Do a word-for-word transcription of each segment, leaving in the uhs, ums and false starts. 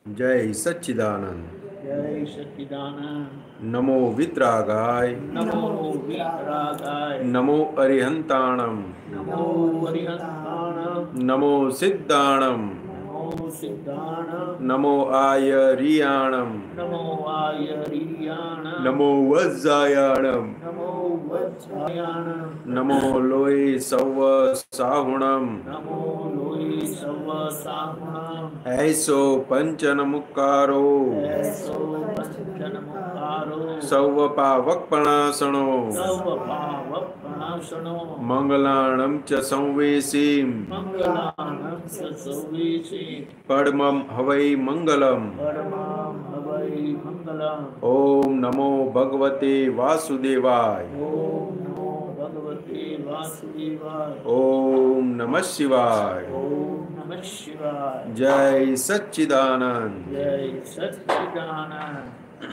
जय सच्चिदानंद। जय सच्चिदानंद। नमो वितरागाय नमो वीतरागाय। नमो अरिहंताणम नमो अरिहंताणम। नमो सिद्धाणम नमो सिद्धाणम। नमो आयरियाणम नमो आयरियाणम। नमो वज्जायाणम नमो वज्रायाणम। नमो लोय सव साहुणम नमो लोई सव साहुणम। ऐसो पंचनमुकारो ऐसो पंचनमुकारो सव पावकपणासणो सर्व पावकनाशनो मंगलाणं च संवेशीं मंगलानं च सौवीशी परमं हवै मंगलम्। परमं हवै मंगलम्। ओम नमो भगवते वासुदेवाय। ओम नमो भगवते वासुदेवाय। ओम नमः शिवाय। ओम नमः शिवाय। जय सच्चिदानंद। जय सच्चिदानंद।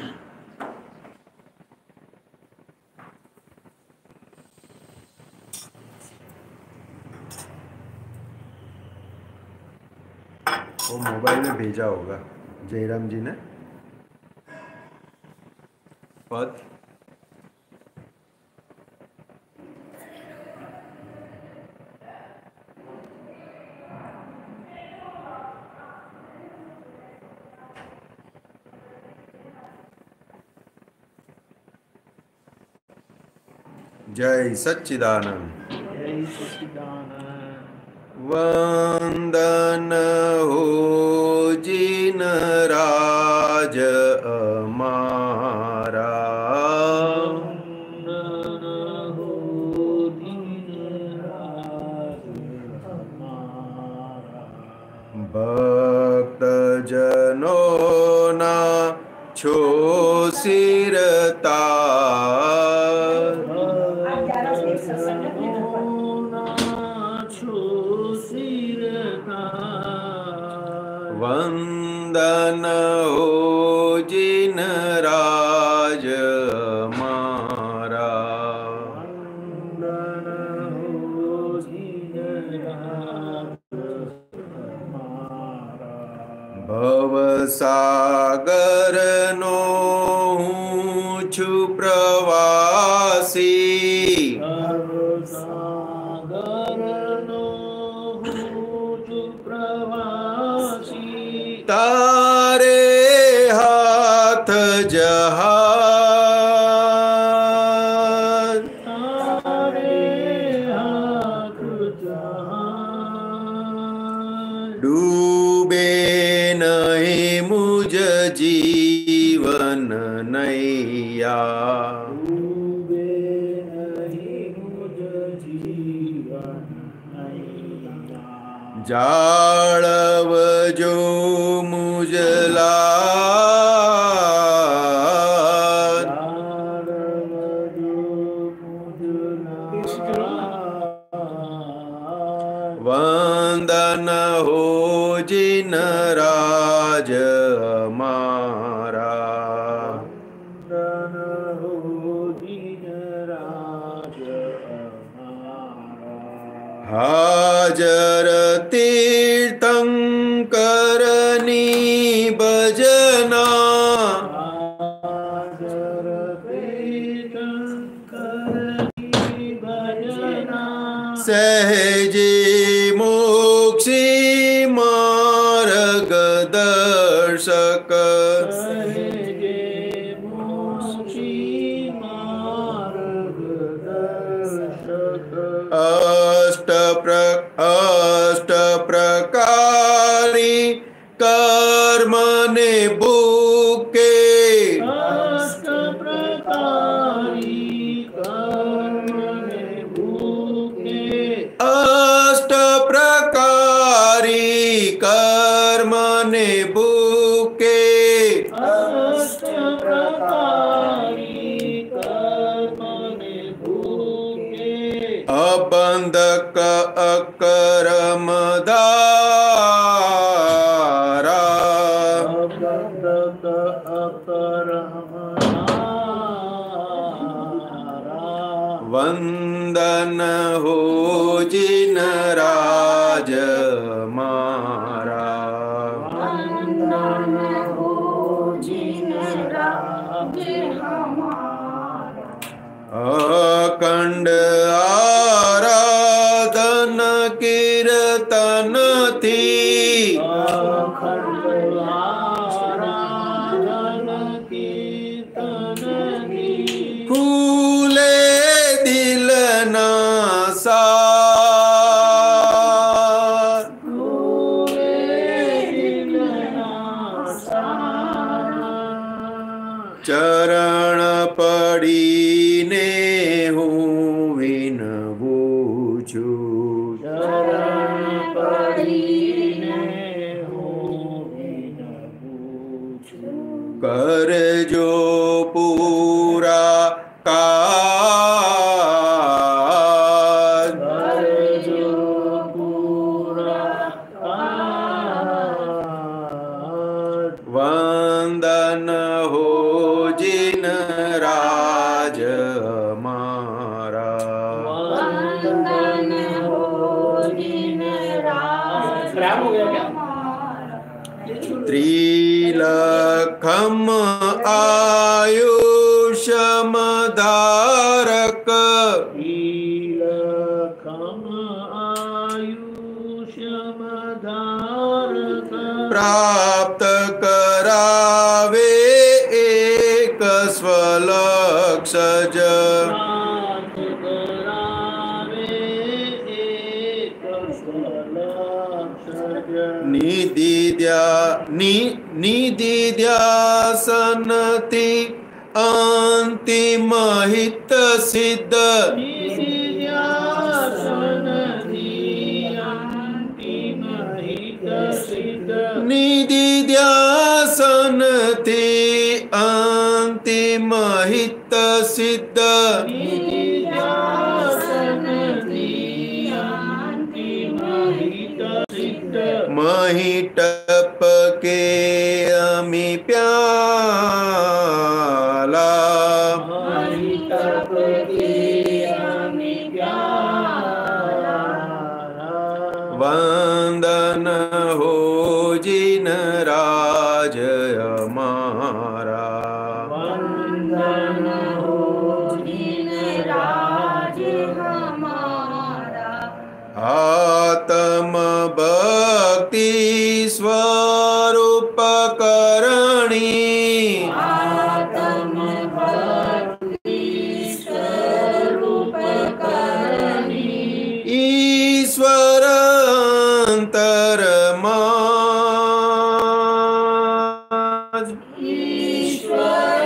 वो मोबाइल में भेजा होगा जयराम जी ने पद। जय सच्चिदानंद। जय सच्चिदानंद। वंदन हो जिन राज अमारा वंदन हो दीन राज हमारा। भक्त जनों ना छो सिरता वंदन हो जिन राज मारा। वंदन हो जिन राज हमारा। भव सागर नो हूँ छु प्रवासी भव सागर नो हूँ छु प्रवासी। तारे हाथ जहाज तारे हाथ जहाज। डूबे नहीं मुझ जीवन नैया डूबे नहीं मुझ जीवन नैया। जाड़व जो मुझला जाड़व जो मुझला। वंदन हो जिन राज हमारा। वंदन हो जिन राज हमारा। हाजर तीर्थंकरनी भजना हाजर तीर्थंकरनी भजना। सहजे मोक्षी मार्ग दर्शक सहजे मोक्षी मार्ग दर्शक। अष्ट प्र अष्ट प्रकारी कर्म ने भूके अष्ट प्रकारी कर्म ने भूखे। अष्ट प्रकारी कर्म ने भूके अष्ट प्रकारी कर्म ने भूखे। अबंधक अकर्म धारा अबंधक अकर्म धारा। वंदन हो जिन राज मारा। वंदन हो जिन राज हमारा। अखंड आराधन कीर्तन थी, अखंड आराधन कीर्तन थी, फूले दिल ना सार, दिल ना सारा। चरण पड़ीने हूँ विन बूझू, शरण पड़ीने हो बिन पूछू, कर जो पूरा काज, कर जो पूरा काज। वंदन हो जिन राज हमारा। वंदन हो जिन राज खराब हो गया क्या? हमारा। त्रिलखम आयुषम धारक, नीलकम आयुष्यम धारक, प्राप्त करावे एक स्वलक्षज, प्राप्त करावे एक स्वलक्षज। निदिद्या नि निदिध्यासनति अंतिम हित सिद्ध, निधिध्यासन अंतिम हित सिद्ध, निदिध्यासनति अंतिम हित सिद्ध, निधिध्यासन अंतिम हित सिद्ध। महिटप के अमि प्याला, महितप के अमि प्याला, वंदन हो जिन राज हमारा। वंदन हो जिन राज हमारा। आत्म भक्ति स्वरूप करणी, आत्म भक्ति स्वरूप करणी। ईश्वर अंतरमाज, ईश्वर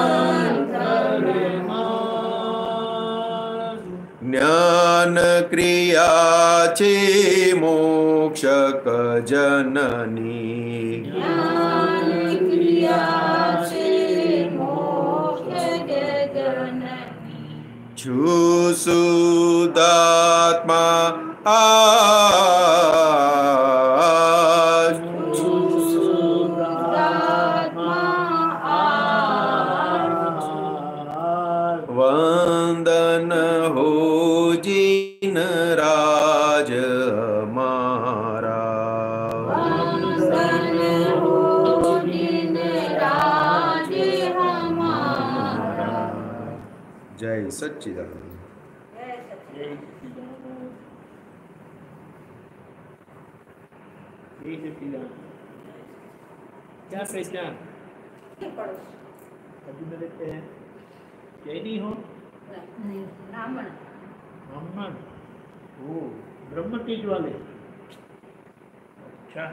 अंतर्माज। ज्ञान क्रिया छे मोक्ष क जननी, ज्ञान क्रिया से मोक्ष जननी। छु शुद्धात्मा आज, शुद्धात्मा आज। वंदन हो जिन राज हमारा। वंदन हो जिन राज हमारा। जय सच्चिदानंद। क्या पहचान अभी में देखते हैं? जैनी हो? नहीं, ब्राह्मण। ब्राह्मण? ओ ब्रह्म तेज वाले। अच्छा,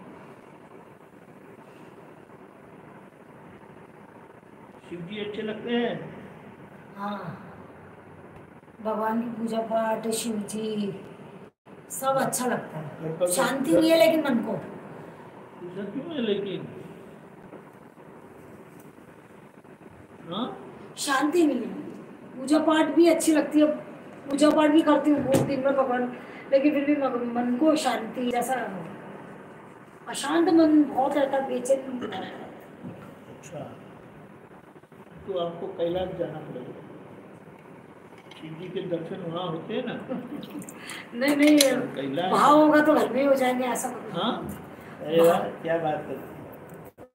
शिव जी अच्छे लगते हैं? हाँ, भगवान की पूजा पाठ, शिव जी सब अच्छा लगता है। शांति नहीं है लेकिन मन को। ऐसा क्यों है लेकिन? हाँ? शांति नहीं है। पूजा पाठ भी अच्छी लगती है, पूजा पाठ भी करती हूँ बहुत दिन भर भगवान, लेकिन फिर भी मग- मन को शांति, जैसा अशांत मन बहुत रहता है, बेचैन रहता है। अच्छा, तो आपको कैलाश जाना पड़ेगा। शिव जी के दर्शन वहाँ होते हैं ना? नहीं नहीं, कैलाश। भाव होगा तो घर में ही हो जाएंगे, ऐसा कुछ नहीं। हाँ, अरे वाह, क्या बात है।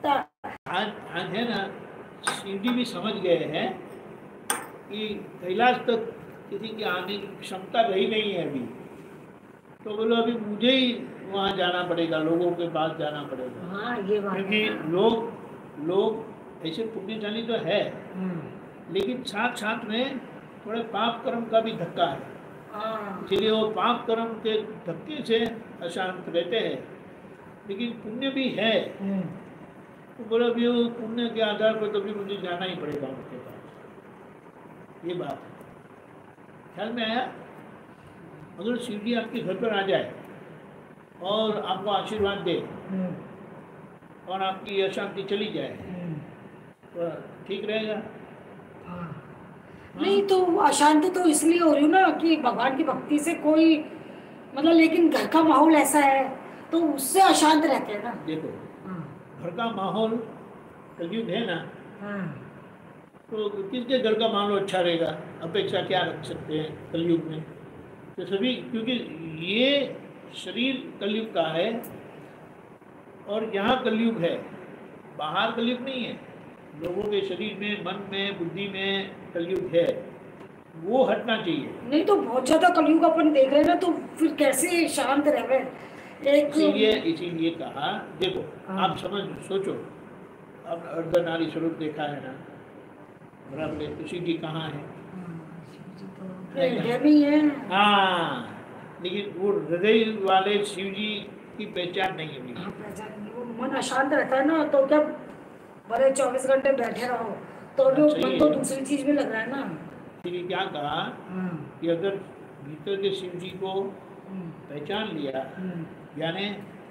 आज आज है ना, शिव जी भी समझ गए हैं कि कैलाश तक किसी की आने की क्षमता रही नहीं है अभी, तो बोलो अभी मुझे ही वहाँ जाना पड़ेगा, लोगों के पास जाना पड़ेगा। हाँ ये बात क्योंकि है। लोग लोग ऐसे पुण्यशाली तो है, हम्म, लेकिन साथ साथ में थोड़े पाप कर्म का भी धक्का है, हाँ इसलिए वो पाप कर्म के धक्के से अशांत रहते हैं। लेकिन पुण्य भी है, हम्म, तो बोलो अभी वो पुण्य के आधार पर कभी मुझे जाना ही पड़ेगा उनके पास, ये बात है। ख्याल में आया? अगर शिव जी आपके घर पर आ जाए और आपको आशीर्वाद दे हम्म, और आपकी अशांति चली जाए हम्म, तो ठीक रहेगा। हाँ। नहीं तो अशांत तो इसलिए हो रही हूँ ना कि भगवान की भक्ति से कोई मतलब, लेकिन घर का माहौल ऐसा है तो उससे अशांत रहते हैं ना। देखो, हाँ, घर का माहौल कलयुग है ना, हाँ, तो किसके घर का माहौल अच्छा रहेगा? अपेक्षा क्या रख सकते हैं कलयुग में? तो सभी, क्योंकि ये शरीर कलयुग का है और यहाँ कलयुग है, बाहर कलयुग नहीं है। लोगों के शरीर में, मन में, बुद्धि में कलयुग है, वो हटना चाहिए। नहीं तो बहुत ज्यादा कलयुग अपन देख रहे हैं ना, तो फिर कैसे शांत रहे? एक इसीलिए इसीलिए कहा, देखो हाँ। आप समझ सोचो, अब अर्धनारी स्वरूप देखा है ना, बराबर है। शिव जी कहाँ है? हृदय में ही है। हाँ, लेकिन वो हृदय वाले शिव जी की पहचान नहीं है। हाँ, पहचान नहीं। वो मन अशांत रहता है ना, तो क्या भले चौबीस घंटे बैठे रहो तो भी अच्छा, मन ये तो है। दूसरी चीज में लग रहा है ना। इसीलिए क्या कहा हाँ, कि अगर भीतर के शिव जी को हम्म, पहचान लिया, हम्म, यानी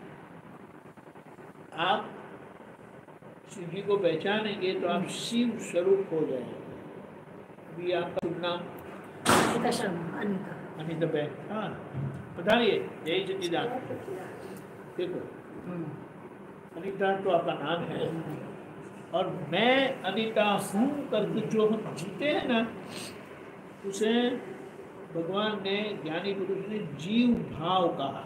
आप शिव जी को पहचानेंगे तो आप शिव स्वरूप हो जाएंगे। अभी आपका शुभ नाम? अनिता शर्मा। अनिता। अनिता बहन, हाँ बताइए। जय सच्चिदान। देखो, हम्म, अनिता तो आपका नाम है, और मैं अनिता हूँ करके जो हम जीते हैं ना, उसे भगवान ने, ज्ञानी पुरुष ने जीव भाव कहा।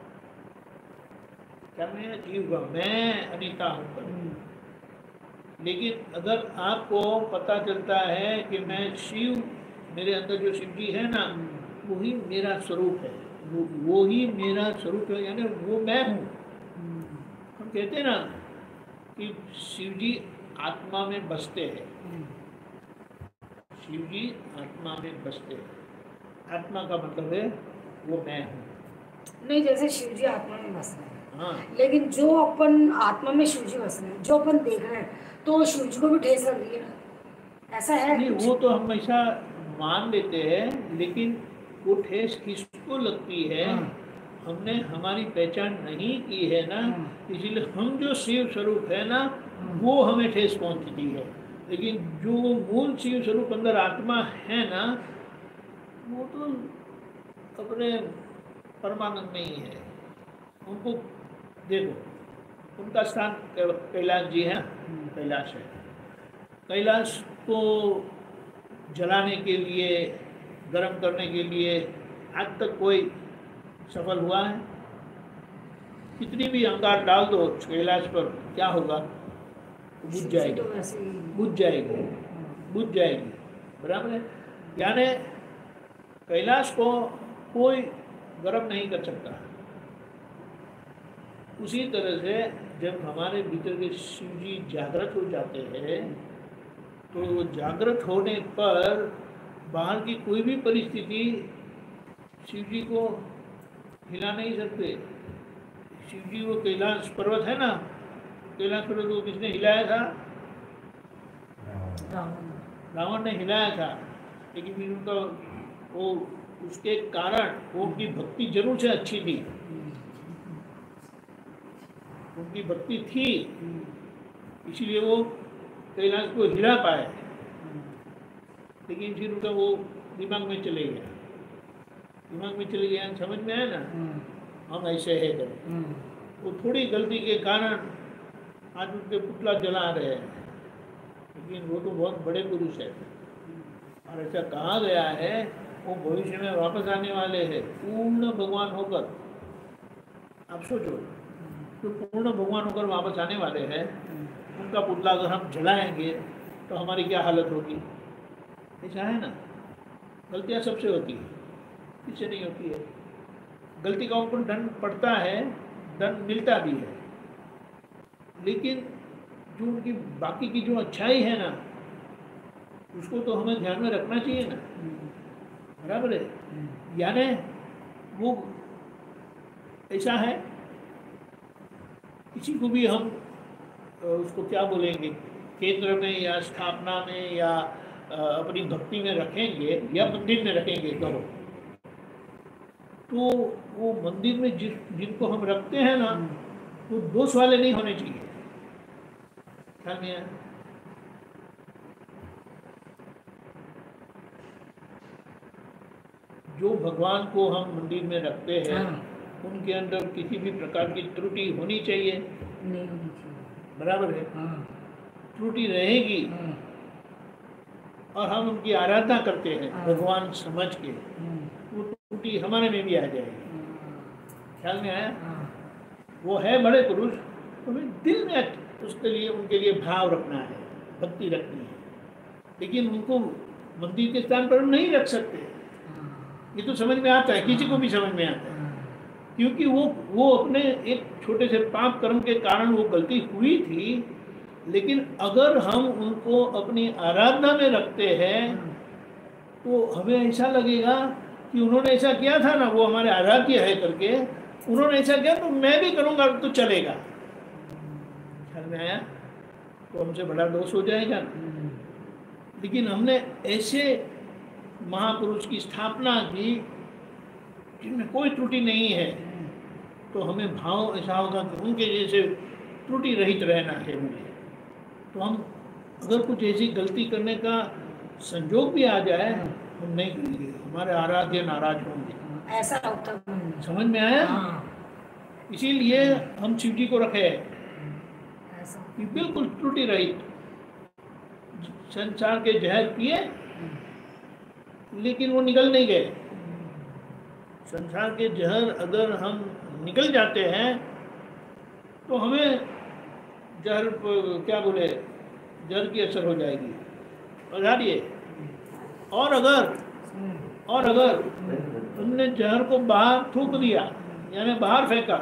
क्या मैं जीव भाव, मैं अनिता हूँ करके। हम्म, लेकिन अगर आपको पता चलता है कि मैं शिव, मेरे अंदर जो शिव जी है ना, वही मेरा स्वरूप है, वो वो ही मेरा स्वरूप है, यानी वो मैं हूँ। हम्म, हम कहते हैं ना कि शिव जी आत्मा में बसते हैं, हम्म, शिव जी आत्मा में बसते हैं। आत्मा का मतलब है वो मैं हूँ। नहीं जैसे शिव जी आत्मा में बस रहे हैं, हाँ, लेकिन जो अपन आत्मा में शिव जी बस रहे हैं, जो अपन देख रहे हैं, तो शिव जी को भी ठेस लग रही है ना, ऐसा है नहीं कुछ? वो तो हमेशा मान लेते हैं, लेकिन वो ठेस किसको लगती है? हाँ। हमने हमारी पहचान नहीं की है ना, हाँ। इसीलिए हम जो शिव स्वरूप है ना, हाँ। वो हमें ठेस पहुंचती है। लेकिन जो मूल शिव स्वरूप अंदर आत्मा है ना, वो तो अपने परमानंद में ही है। उनको देखो, उनका स्थान कै- कैलाश जी है, कैलाश है। कैलाश को जलाने के लिए, गर्म करने के लिए आज तक कोई सफल हुआ है? कितनी भी अंगार डाल दो कैलाश पर, क्या होगा? बुझ शिव जी जाएगी, तो वैसे ही बुझ जाएगी, बुझ जाएगी, बराबर है। यानी कैलाश को कोई गर्म नहीं कर सकता। उसी तरह से जब हमारे भीतर के शिव जी जागृत हो जाते हैं, तो वो जागृत होने पर बाहर की कोई भी परिस्थिति शिव जी को हिला नहीं सकते। शिव जी वो कैलाश पर्वत है ना, कैलाश पर्वत को किसने हिलाया था? रावण। रावण ने हिलाया था, लेकिन फिर उनका वो, उसके कारण वो उनकी भक्ति जरूर से अच्छी थी, उनकी भक्ति थी, इसीलिए वो कैलाश को हिला पाए। लेकिन फिर उनका वो दिमाग में चले गया, दिमाग में चले गया, समझ में आया ना, हम ऐसे है करें। वो थोड़ी गलती के कारण आज उनके पुतला जला रहे हैं, लेकिन वो तो बहुत बड़े पुरुष है, और ऐसा कहा गया है वो भविष्य में वापस आने वाले हैं पूर्ण भगवान होकर। आप सोचो, जो पूर्ण भगवान होकर वापस आने वाले हैं, उनका पुतला अगर हम जलाएंगे तो हमारी क्या हालत होगी? ऐसा है ना, गलतियाँ सबसे होती है, किससे नहीं होती है। गलती का ऊपर दंड पड़ता है, दंड मिलता भी है, लेकिन जो उनकी बाकी की जो अच्छाई है ना, उसको तो हमें ध्यान में रखना चाहिए ना, बराबर है। यानी वो ऐसा है, किसी को भी हम उसको क्या बोलेंगे, केंद्र में या स्थापना में या अपनी भक्ति में रखेंगे या मंदिर में रखेंगे करो, तो वो मंदिर में जिस जिनको हम रखते हैं ना, वो दोष वाले नहीं होने चाहिए। ख्याल में आया? जो भगवान को हम मंदिर में रखते हैं, हाँ। उनके अंदर किसी भी प्रकार की त्रुटि होनी चाहिए? नहीं होनी चाहिए। बराबर है, हाँ। त्रुटि रहेगी, हाँ। और हम उनकी आराधना करते हैं, हाँ। भगवान समझ के, हाँ। वो त्रुटि हमारे में भी आ जाएगी। हाँ। ख्याल में आया? हाँ। वो है बड़े पुरुष, हमें दिल में उसके लिए उनके लिए भाव रखना है, भक्ति रखनी है, लेकिन उनको मंदिर के स्थान पर हम नहीं रख सकते। ये तो समझ में आता है, किसी को भी समझ में आता है, क्योंकि वो वो अपने एक छोटे से पाप कर्म के कारण वो गलती हुई थी, लेकिन अगर हम उनको अपनी आराधना में रखते हैं तो हमें ऐसा लगेगा कि उन्होंने ऐसा किया था ना, वो हमारे आराध्य है करके उन्होंने ऐसा किया, तो मैं भी करूँगा तो चलेगा। ख्याल में आया? तो हमसे बड़ा दोष हो जाएगा। लेकिन हमने ऐसे महापुरुष की स्थापना की जिनमें कोई त्रुटि नहीं है, तो हमें भाव ऐसा होगा कि उनके जैसे त्रुटि रहित रहना है मुझे। तो हम अगर कुछ ऐसी गलती करने का संजोग भी आ जाए, हम नहीं करेंगे, हमारे आराध्य नाराज होंगे। ऐसा होता है। समझ में आया? इसीलिए हम शिव जी को रखे कि बिल्कुल त्रुटि रहित। संसार के जहर पिए लेकिन वो निकल नहीं गए। संसार के जहर अगर हम निकल जाते हैं तो हमें जहर क्या बोले, जहर की असर हो जाएगी। और और अगर और अगर हमने जहर को बाहर थूक दिया, यानी बाहर फेंका,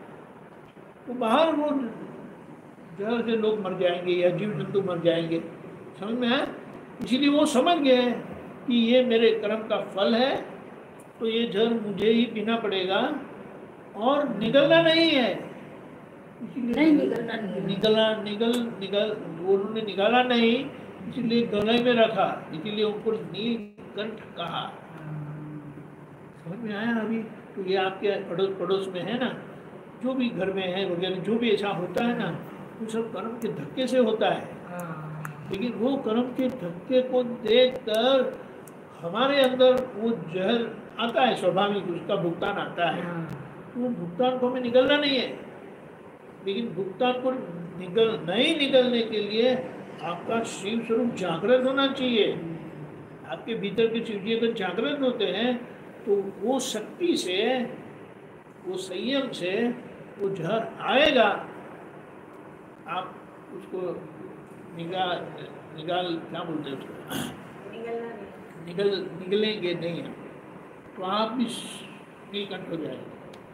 तो बाहर वो जहर से लोग मर जाएंगे या जीव जंतु मर जाएंगे। समझ में है? इसीलिए वो समझ गए कि ये मेरे कर्म का फल है, तो ये जहर मुझे ही पीना पड़ेगा और निकलना नहीं है। नहीं निकलना नहीं निकलना निकल निकल उन्होंने निकाला नहीं, इसलिए गले में रखा, इसीलिए उनको नीलकंठ कहा। समझ में आया अभी? तो ये आपके पड़ोस पड़ोस में है ना, जो भी घर में है वगैरह, जो भी ऐसा होता है ना, वो सब कर्म के धक्के से होता है। लेकिन वो कर्म के धक्के को देखकर हमारे अंदर वो जहर आता है, स्वाभाविक उसका भुगतान आता है। तो वो भुगतान को हमें निकलना नहीं है, लेकिन भुगतान को निकल नहीं निकलने के लिए आपका शिव स्वरूप जागृत होना चाहिए। आपके भीतर के शिव जी अगर जागृत होते हैं तो वो शक्ति से, वो संयम से वो जहर आएगा, आप उसको निकाल निकाल क्या बोलते हैं उसको, निकल निकलेंगे नहीं हैं, तो आप भी नीलकंठ हो जाएंगे।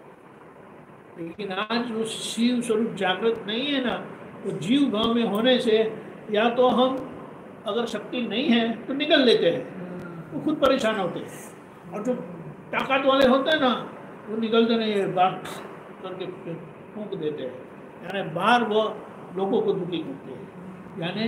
लेकिन आज वो शिव स्वरूप जागृत नहीं है ना, तो जीव भाव में होने से या तो हम अगर शक्ति नहीं है तो निकल लेते हैं, वो खुद परेशान होते हैं। और जो ताकत वाले होते हैं ना, वो निकलते नहीं है, बात करके फूंक देते हैं, यानी बाहर वो लोगों को दुखी करते हैं, यानी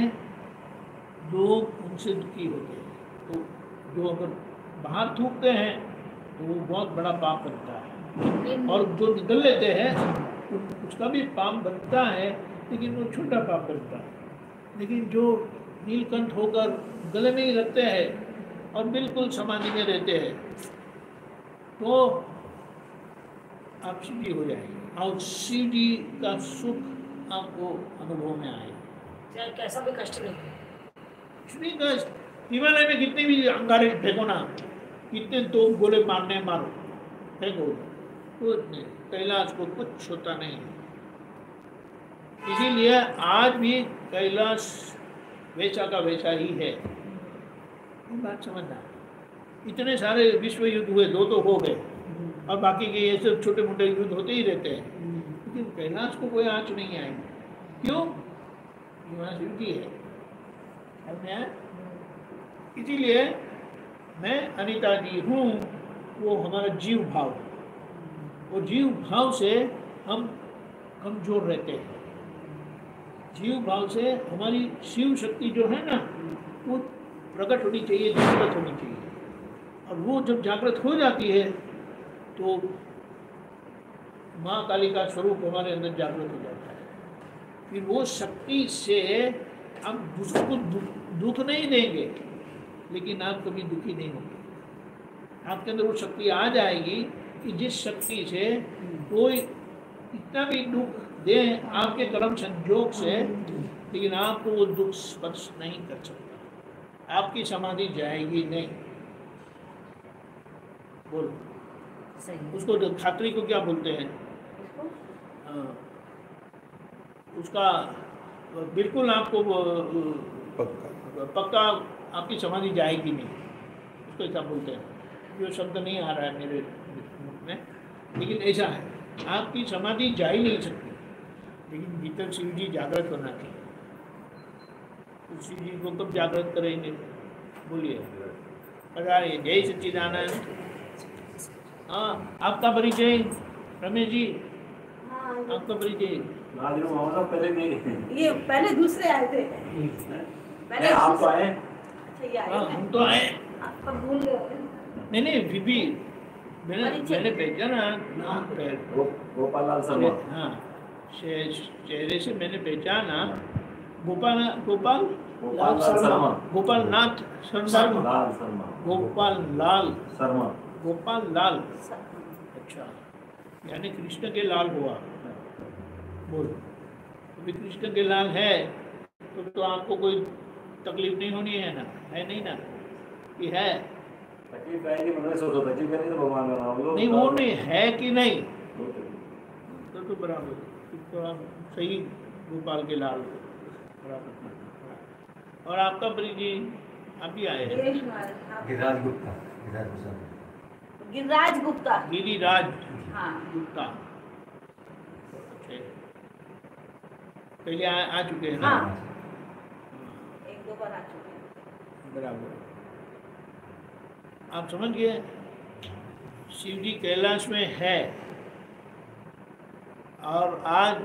लोग उनसे दुखी होते हैं। तो जो अगर बाहर थूकते हैं तो वो बहुत बड़ा पाप बनता है, और जो निकल लेते हैं उसका भी पाप बनता है, लेकिन वो छोटा पाप बनता है। लेकिन जो नीलकंठ होकर गले में ही रखते हैं और बिल्कुल समाधि में रहते हैं, तो आप सीधी हो जाएंगे और सीधी का सुख आपको अनुभव में आएगा, चाहे कैसा भी कष्ट नहीं। इतनी कष्ट हिमालय में कितने भी अंगारे फेंको ना, कितने दो गोले मारने मारो फेंको, कुछ नहीं, कैलाश को कुछ होता नहीं है। इसीलिए आज भी कैलाश वैसा का वैसा ही है। ये बात समझना। इतने सारे विश्व युद्ध हुए, दो तो हो गए, और बाकी के ये सब छोटे मोटे युद्ध होते ही रहते हैं, लेकिन कैलाश को कोई आँच नहीं आई। क्यों? वहाँ शिव जी है। समझ आया? इसीलिए मैं अनीता जी हूँ, वो हमारा जीव भाव, वो जीव भाव से हम कमजोर रहते हैं। जीव भाव से हमारी शिव शक्ति जो है ना, वो प्रकट होनी चाहिए, जागृत होनी चाहिए। और वो जब जागृत हो जाती है तो माँ काली का स्वरूप हमारे अंदर जागृत हो जाता है। फिर वो शक्ति से हम दूसरों को दुख नहीं देंगे, लेकिन आप कभी दुखी नहीं होंगे। आपके अंदर वो शक्ति आ जाएगी कि जिस शक्ति से कोई इतना भी दुख दे आपके कर्म संयोग से, लेकिन आपको वो दुख स्पर्श नहीं कर सकता। आपकी समाधि जाएगी नहीं। बोलो सही। उसको धात्री को क्या बोलते हैं? हाँ, उसका बिल्कुल आपको पक्का पक्का आपकी समाधि जाएगी नहीं, उसको क्या बोलते हैं? जो शब्द नहीं आ रहा है मेरे मुख में, लेकिन ऐसा है, आपकी समाधि जा ही नहीं सकती, लेकिन भीतर शिव जी जागृत होना चाहिए। तो शिव जी को कब जागृत करेंगे? बोलिए। अरे जय सच्चिदानंद। हाँ, आपका परिचय रमेश जी, आपका परिचय? पहले नहीं, ये पहले दूसरे आए थे। पहले आप तो आए। अच्छा ये आए हाँ, हैं। हम तो आए। आपका भूल गए। नहीं नहीं, फिर भी मैंने परिचय। मैंने भेजा ना नाम पे। गो, गोपाल लाल शर्मा। हाँ, शे- चेहरे से मैंने पहचाना। गोपाल गोपाल गोपाल लाल शर्मा। गोपाल नाथ शर्मा, लाल शर्मा। गोपाल लाल शर्मा। गोपाल लाल। अच्छा, यानी कृष्ण के लाल हुआ। बोल, अभी कृष्ण के लाल है तो, तो आपको कोई तकलीफ नहीं होनी है ना? है नहीं ना? कि है? तकलीफ आएगी, मैंने सोचा तकलीफ नहीं तो भगवान का नाम लो। नहीं, वो नहीं है कि नहीं, तो तो बराबर, तो आप सही गोपाल के लाल बराबर। और आपका परिचय? आप भी आए हैं? गिरीश महाराज। गिरिराज गुप्ता गिरिराज गुप्ता गिरिराज गुप्ता। गिरिराज हाँ। गुप्ता। अच्छा, पहले आ, आ चुके हैं ना? हाँ। एक दो बार आ चुके हैं। बराबर। आप समझ गए? शिव जी कैलाश में है, और आज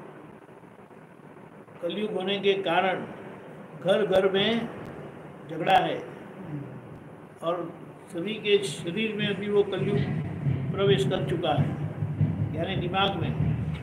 कलयुग होने के कारण घर घर में झगड़ा है, और सभी के शरीर में भी वो कलयुग प्रवेश कर चुका है, यानी दिमाग में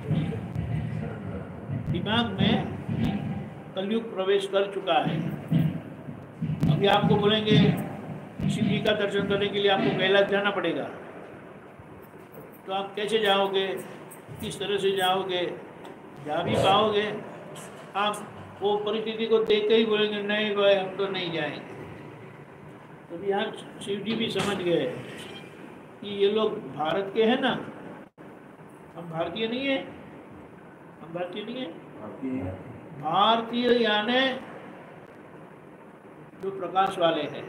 दिमाग में कलयुग प्रवेश कर चुका है। अभी आपको बोलेंगे शिव जी का दर्शन करने के लिए आपको कैलाश जाना पड़ेगा, तो आप कैसे जाओगे? किस तरह से जाओगे? जा भी पाओगे? आप वो परिस्थिति को देख के ही बोलेंगे नहीं भाई, हम तो नहीं जाएंगे। तो यहाँ शिव जी भी समझ गए कि ये लोग भारत के हैं ना, हम भारतीय नहीं है, हम भारतीय नहीं है, भारतीय यानी जो प्रकाश वाले हैं।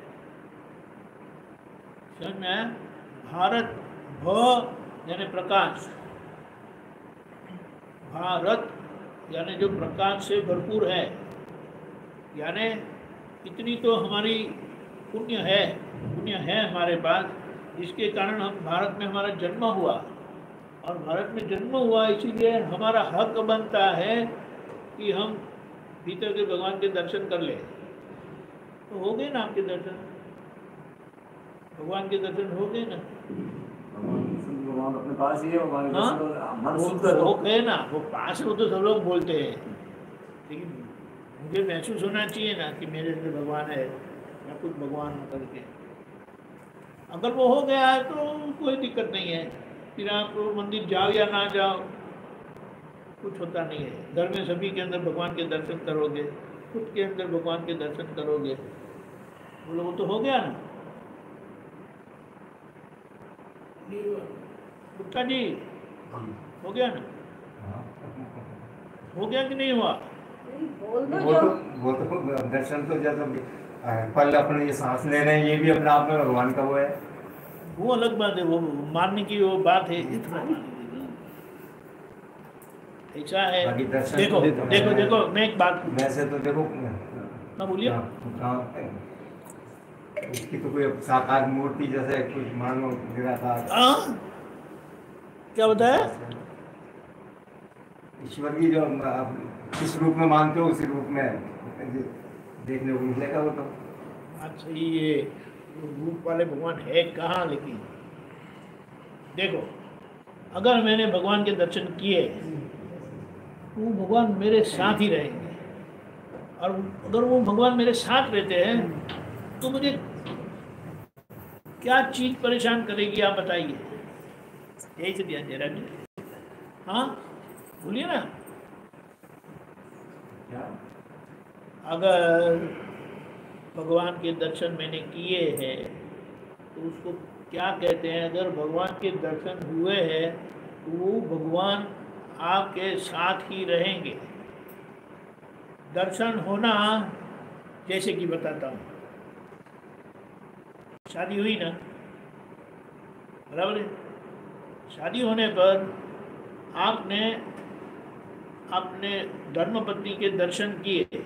समझ में आया? भारत भ यानी प्रकाश, भारत यानी जो प्रकाश से भरपूर है, यानी इतनी तो हमारी पुण्य है, पुण्य है हमारे पास, जिसके कारण हम भारत में हमारा जन्म हुआ, और भारत में जन्म हुआ इसीलिए हमारा हक बनता है कि हम भीतर के भगवान के दर्शन कर लें। तो हो गए ना आपके दर्शन? भगवान के दर्शन हो गए ना? भगवान अपने पास ही है। भगवान का हाँ? दर्शन मन वो शुद्ध तो है। हो गए ना, वो पास वो तो सब लोग बोलते हैं, लेकिन मुझे महसूस होना चाहिए ना कि मेरे अंदर भगवान है, मैं कुछ भगवान हूँ करके। अगर वो हो गया है तो कोई दिक्कत नहीं है, फिर आप मंदिर जाओ या ना जाओ कुछ होता नहीं है। घर में सभी के अंदर भगवान के दर्शन करोगे, खुद के अंदर भगवान के दर्शन करोगे, बोलो वो तो हो गया ना। गुप्ता जी हो गया ना? हो गया कि नहीं हुआ? नहीं, बोल दो वो जो तो वो तो दर्शन तो जैसे पल अपने ये सांस ले रहे हैं, ये भी अपने आप में भगवान का वो है। वो अलग बात है, वो मानने की वो बात है, इतना ऐसा है। बाकी दर्शन देखो तो देखो देखो मैं एक बात पूछूं। वैसे तो देखो हाँ बोलिए। कहाँ- कहाँ- उसकी तो कोई साकार मूर्ति जैसे कुछ मान लो निराकार हाँ क्या बताया? ईश्वर की जो आप किस रूप में मानते हो उसी रूप में देखने को मिलेगा वो तो। अच्छा ये रूप वाले भगवान है कहाँ? लेकिन देखो अगर मैंने भगवान के दर्शन किए तो वो भगवान मेरे साथ ही रहेंगे, और अगर वो भगवान मेरे साथ रहते हैं तो मुझे क्या चीज परेशान करेगी आप बताइए? यही से ध्यान दे रहा है। हाँ बोलिए ना। क्या अगर भगवान के दर्शन मैंने किए हैं तो उसको क्या कहते हैं? अगर भगवान के दर्शन हुए हैं तो वो भगवान आपके साथ ही रहेंगे। दर्शन होना, जैसे कि बताता हूँ, शादी हुई ना, बराबर है? शादी होने पर आपने अपने धर्मपत्नी के दर्शन किए।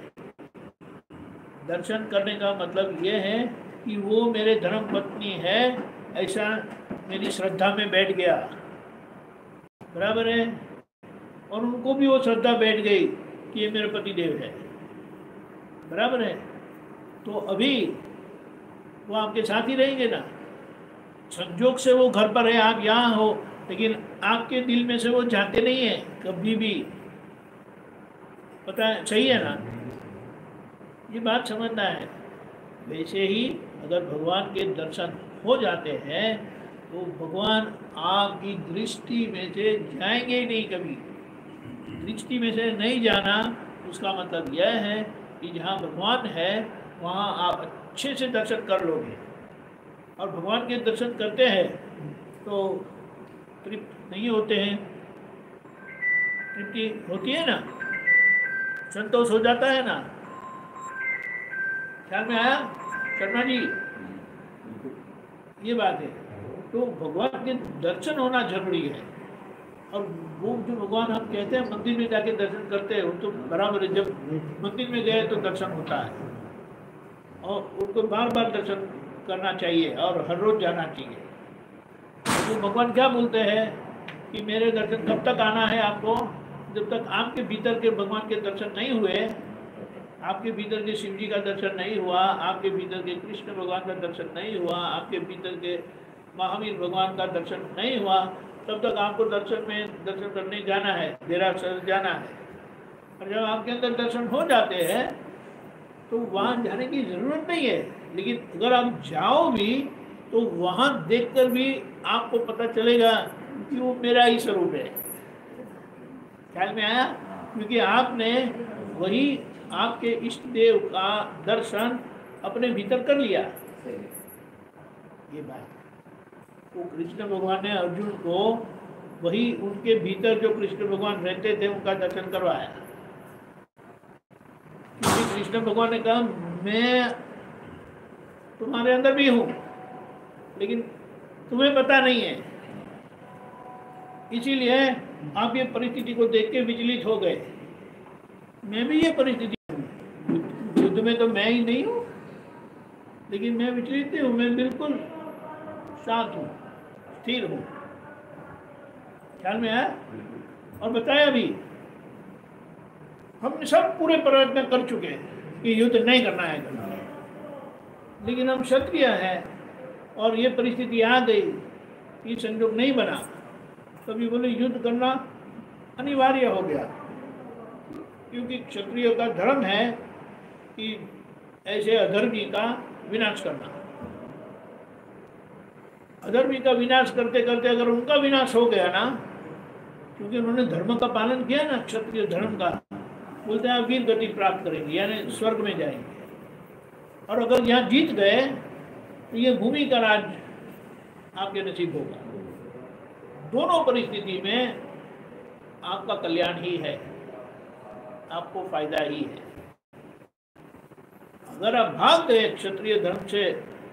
दर्शन करने का मतलब यह है कि वो मेरे धर्मपत्नी है, ऐसा मेरी श्रद्धा में बैठ गया, बराबर है? और उनको भी वो श्रद्धा बैठ गई कि ये मेरे पति देव है, बराबर है? तो अभी वो आपके साथ ही रहेंगे ना। संजोग से वो घर पर है, आप यहाँ हो, लेकिन आपके दिल में से वो जाते नहीं है कभी भी। पता है, सही है ना? ये बात समझना है। वैसे ही अगर भगवान के दर्शन हो जाते हैं तो भगवान आपकी दृष्टि में से जाएंगे ही नहीं कभी। दृष्टि में से नहीं जाना उसका मतलब यह है कि जहाँ भगवान है वहाँ आप अच्छे से दर्शन कर लोगे। और भगवान के दर्शन करते हैं तो तृप्त नहीं होते हैं, तृप्ति होती है ना, संतोष हो जाता है ना। ख्याल में आया शर्मा जी? ये बात है। तो भगवान के दर्शन होना जरूरी है। और वो जो भगवान हम कहते हैं मंदिर में जाके दर्शन करते हैं, वो तो बराबर है। जब मंदिर में गए तो दर्शन होता है, और उनको बार बार दर्शन करना चाहिए और हर रोज जाना चाहिए। तो भगवान क्या बोलते हैं कि मेरे दर्शन कब तक आना है आपको? जब तक आपके भीतर के भगवान के दर्शन नहीं हुए, आपके भीतर के शिव जी का दर्शन नहीं हुआ, आपके भीतर के कृष्ण भगवान का दर्शन नहीं हुआ, आपके भीतर के महावीर भगवान का दर्शन नहीं हुआ, तब तक आपको दर्शन में दर्शन करने जाना है, देरासर जाना है। और जब आपके अंदर दर्शन हो जाते हैं तो वहाँ जाने की ज़रूरत नहीं है। लेकिन अगर आप जाओ भी तो वहाँ देखकर भी आपको पता चलेगा कि वो मेरा ही स्वरूप है। ख्याल में आया? क्योंकि आपने वही आपके इष्ट देव का दर्शन अपने भीतर कर लिया। ये बात वो कृष्ण भगवान ने अर्जुन को वही उनके भीतर जो कृष्ण भगवान रहते थे उनका दर्शन करवाया। क्योंकि कृष्ण भगवान ने कहा मैं तुम्हारे अंदर भी हूँ, लेकिन तुम्हें पता नहीं है, इसीलिए आप ये परिस्थिति को देख के विचलित हो गए। मैं भी ये परिस्थिति हूँ, युद्ध में तो मैं ही नहीं हूँ, लेकिन मैं विचलित नहीं हूँ, मैं बिल्कुल शांत हूँ, स्थिर हूँ। ख्याल में आया? और बताया भी हम सब पूरे प्रयत्न कर चुके हैं कि युद्ध नहीं करना है करना है, लेकिन हम क्षत्रिय हैं और ये परिस्थिति आ गई, ये संयोग नहीं बना, तभी बोले युद्ध करना अनिवार्य हो गया। क्योंकि क्षत्रियों का धर्म है कि ऐसे अधर्मी का विनाश करना। अधर्मी का विनाश करते करते अगर उनका विनाश हो गया ना, क्योंकि उन्होंने धर्म का पालन किया ना, क्षत्रिय धर्म का, बोलते हैं वीर गति प्राप्त करेंगे, यानी स्वर्ग में जाएंगे। और अगर यहाँ जीत गए तो ये भूमि का राज आपके नसीब होगा। दोनों परिस्थिति में आपका कल्याण ही है। आपको फायदा ही है। अगर आप भाग गए क्षत्रिय धर्म से,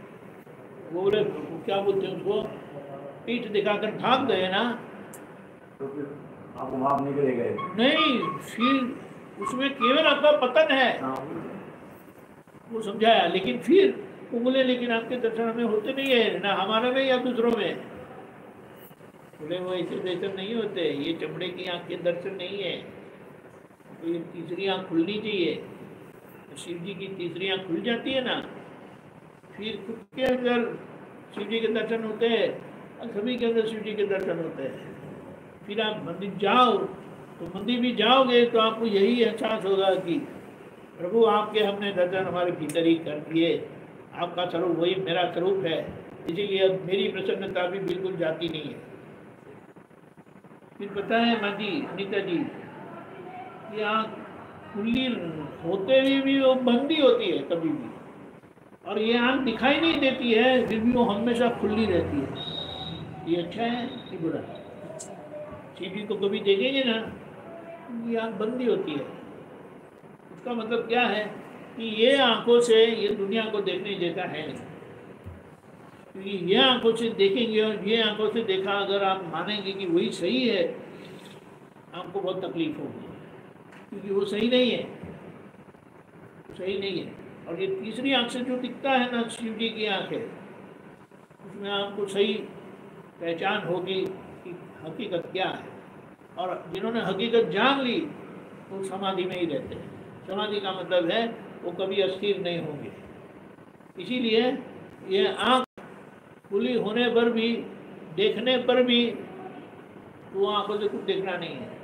वो बोले क्या बोलते हैं उसको, पीठ दिखाकर भाग गए ना, तो फिर आपको माफ नहीं करेगा। नहीं, फिर उसमें केवल आपका पतन है, वो समझाया। लेकिन फिर वो बोले लेकिन आपके दर्शन हमें होते नहीं है ना, हमारे में या दूसरों में। बोले वो ऐसे दर्शन नहीं होते, ये चमड़े की आँख के दर्शन नहीं है, तो ये तीसरी आँख खुलनी चाहिए। शिव जी की तीसरी आँख खुल जाती है ना, फिर खुद के अंदर शिव जी के दर्शन होते हैं और सभी के अंदर शिव जी के दर्शन होते हैं। फिर आप मंदिर जाओ तो मंदिर भी जाओगे तो आपको यही एहसास होगा कि प्रभु आपके हमने दर्शन हमारे भीतर ही कर दिए, आपका स्वरूप वही मेरा स्वरूप है, इसीलिए अब मेरी प्रसन्नता भी बिल्कुल जाती नहीं है। फिर पता है माँ जी, अनिता जी, ये आँख खुली होते हुए भी वो बंद ही होती है कभी भी, और ये आँख दिखाई नहीं देती है फिर भी वो हमेशा खुली रहती है। ये अच्छा है कि बुरा? सीढ़ी को कभी देखेंगे ना, ये आँख बंद ही होती है। उसका मतलब क्या है कि ये आँखों से ये दुनिया को देखने जैसा है नहीं, क्योंकि ये आँखों से देखेंगे और ये आँखों से देखा अगर आप मानेंगे कि वही सही है, आपको बहुत तकलीफ होगी, क्योंकि वो सही नहीं है, सही नहीं है। और ये तीसरी आँख से जो दिखता है ना, शिव जी की आँख है, उसमें आपको सही पहचान होगी कि हकीकत क्या है। और जिन्होंने हकीकत जान ली वो समाधि में ही रहते हैं। समाधि का मतलब है वो कभी अस्थिर नहीं होंगे। इसीलिए ये आँख खुली होने पर भी, देखने पर भी, वो आँखों से कुछ देखना नहीं है।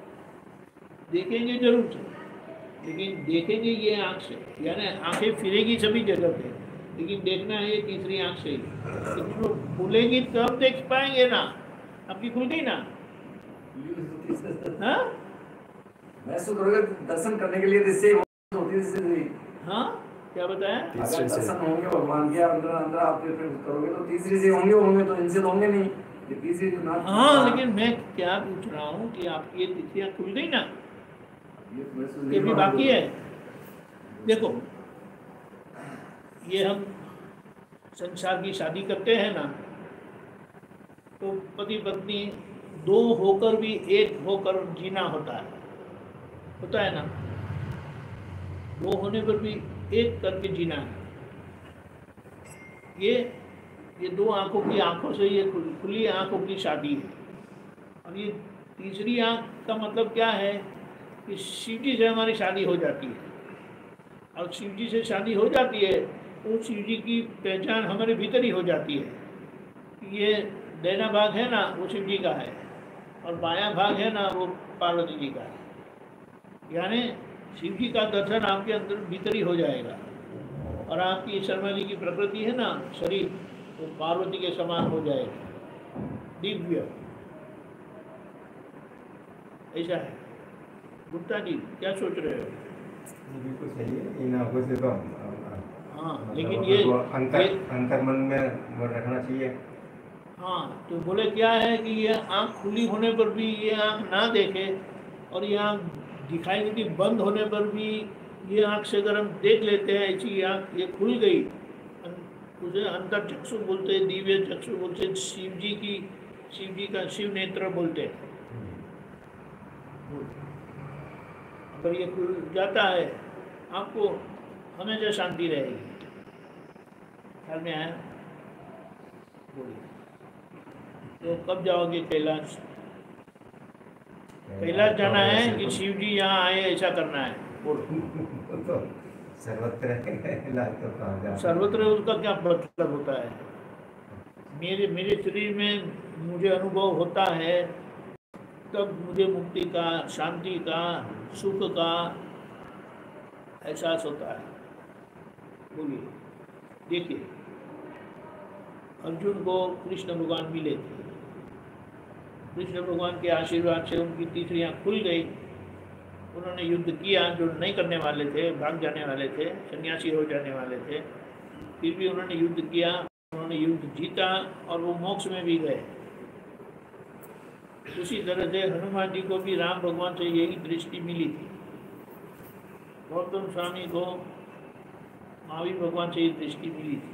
देखेंगे जरूर से, लेकिन देखेंगे ये आँख से, यानी आंखें फिरेगी सभी जगह पे, लेकिन देखना है ये तीसरी आँख से ही। लेकिन वो खुलेगी तब देख पाएंगे ना। आपकी खुल गई ना? हाँ, महसूस करोगे दर्शन करने के लिए इससे होती है। हाँ, क्या बताया? अगर दर्शन होंगे भगवान के अंदर अंदर आप फिर करोगे तो तीसरी से होंगे होंगे तो इनसे तो होंगे नहीं, ये तीसरी जो ना। हाँ, लेकिन मैं क्या पूछ रहा हूँ कि आपकी ये तीसरी आँख खुल गई ना, ये भी बाकी है। देखो, ये हम संसार की शादी करते हैं ना, तो पति पत्नी दो होकर भी एक होकर जीना होता है, होता है ना। दो होने पर भी एक करके जीना है। ये ये दो आंखों की आंखों से ये खुली आंखों की शादी है। और ये तीसरी आंख का मतलब क्या है कि शिव जी से हमारी शादी हो जाती है। और शिव जी से शादी हो जाती है तो शिव जी की पहचान हमारे भीतर ही हो जाती है। ये दाहिना भाग है ना, वो शिव जी का है, और बायां भाग है ना, वो पार्वती जी का है। यानी शिव जी का दर्शन आपके अंदर भीतर ही हो जाएगा। और आपकी शर्मा जी की प्रकृति है ना, शरीर, वो तो पार्वती के समान हो जाएगा, दिव्य। ऐसा है। गुप्ता जी क्या सोच रहे हो? बिल्कुल सही है। इन आंखों से तो हाँ, मतलब लेकिन ये अंतर ये अंतर मन में वो रखना चाहिए। हाँ, तो बोले क्या है कि ये आँख खुली होने पर भी ये आँख ना देखे, और ये आँख दिखाई देती बंद होने पर भी ये आँख से अगर हम देख लेते हैं, ऐसी आँख ये खुल गई, उसे अंतर चक्षु बोलते हैं, दिव्य चक्षु बोलते हैं, शिव जी की शिव जी का शिव नेत्र बोलते हैं। अगर ये खुल जाता है आपको हमेशा शांति रहेगी। ख्याल में आया? बोलिए। तो कब जाओगे कैलाश? कैलाश जाना है कि शिव जी यहाँ आए ऐसा करना है? बोलो। तो सर्वत्र तो सर्वत्र उसका क्या मतलब होता है? मेरे मेरे शरीर में मुझे अनुभव होता है तब मुझे मुक्ति का, शांति का, सुख का एहसास होता है। बोलिए। देखिए, अर्जुन को कृष्ण भगवान मिले थे। कृष्ण भगवान के आशीर्वाद से उनकी तीसरी आँख खुल गई। उन्होंने युद्ध किया, जो नहीं करने वाले थे, भाग जाने वाले थे, सन्यासी हो जाने वाले थे, फिर भी उन्होंने युद्ध किया, उन्होंने युद्ध जीता और वो मोक्ष में भी गए। उसी तरह से हनुमान जी को भी राम भगवान से यही दृष्टि मिली थी। गौतम स्वामी को महावीर भगवान से ये दृष्टि मिली थी,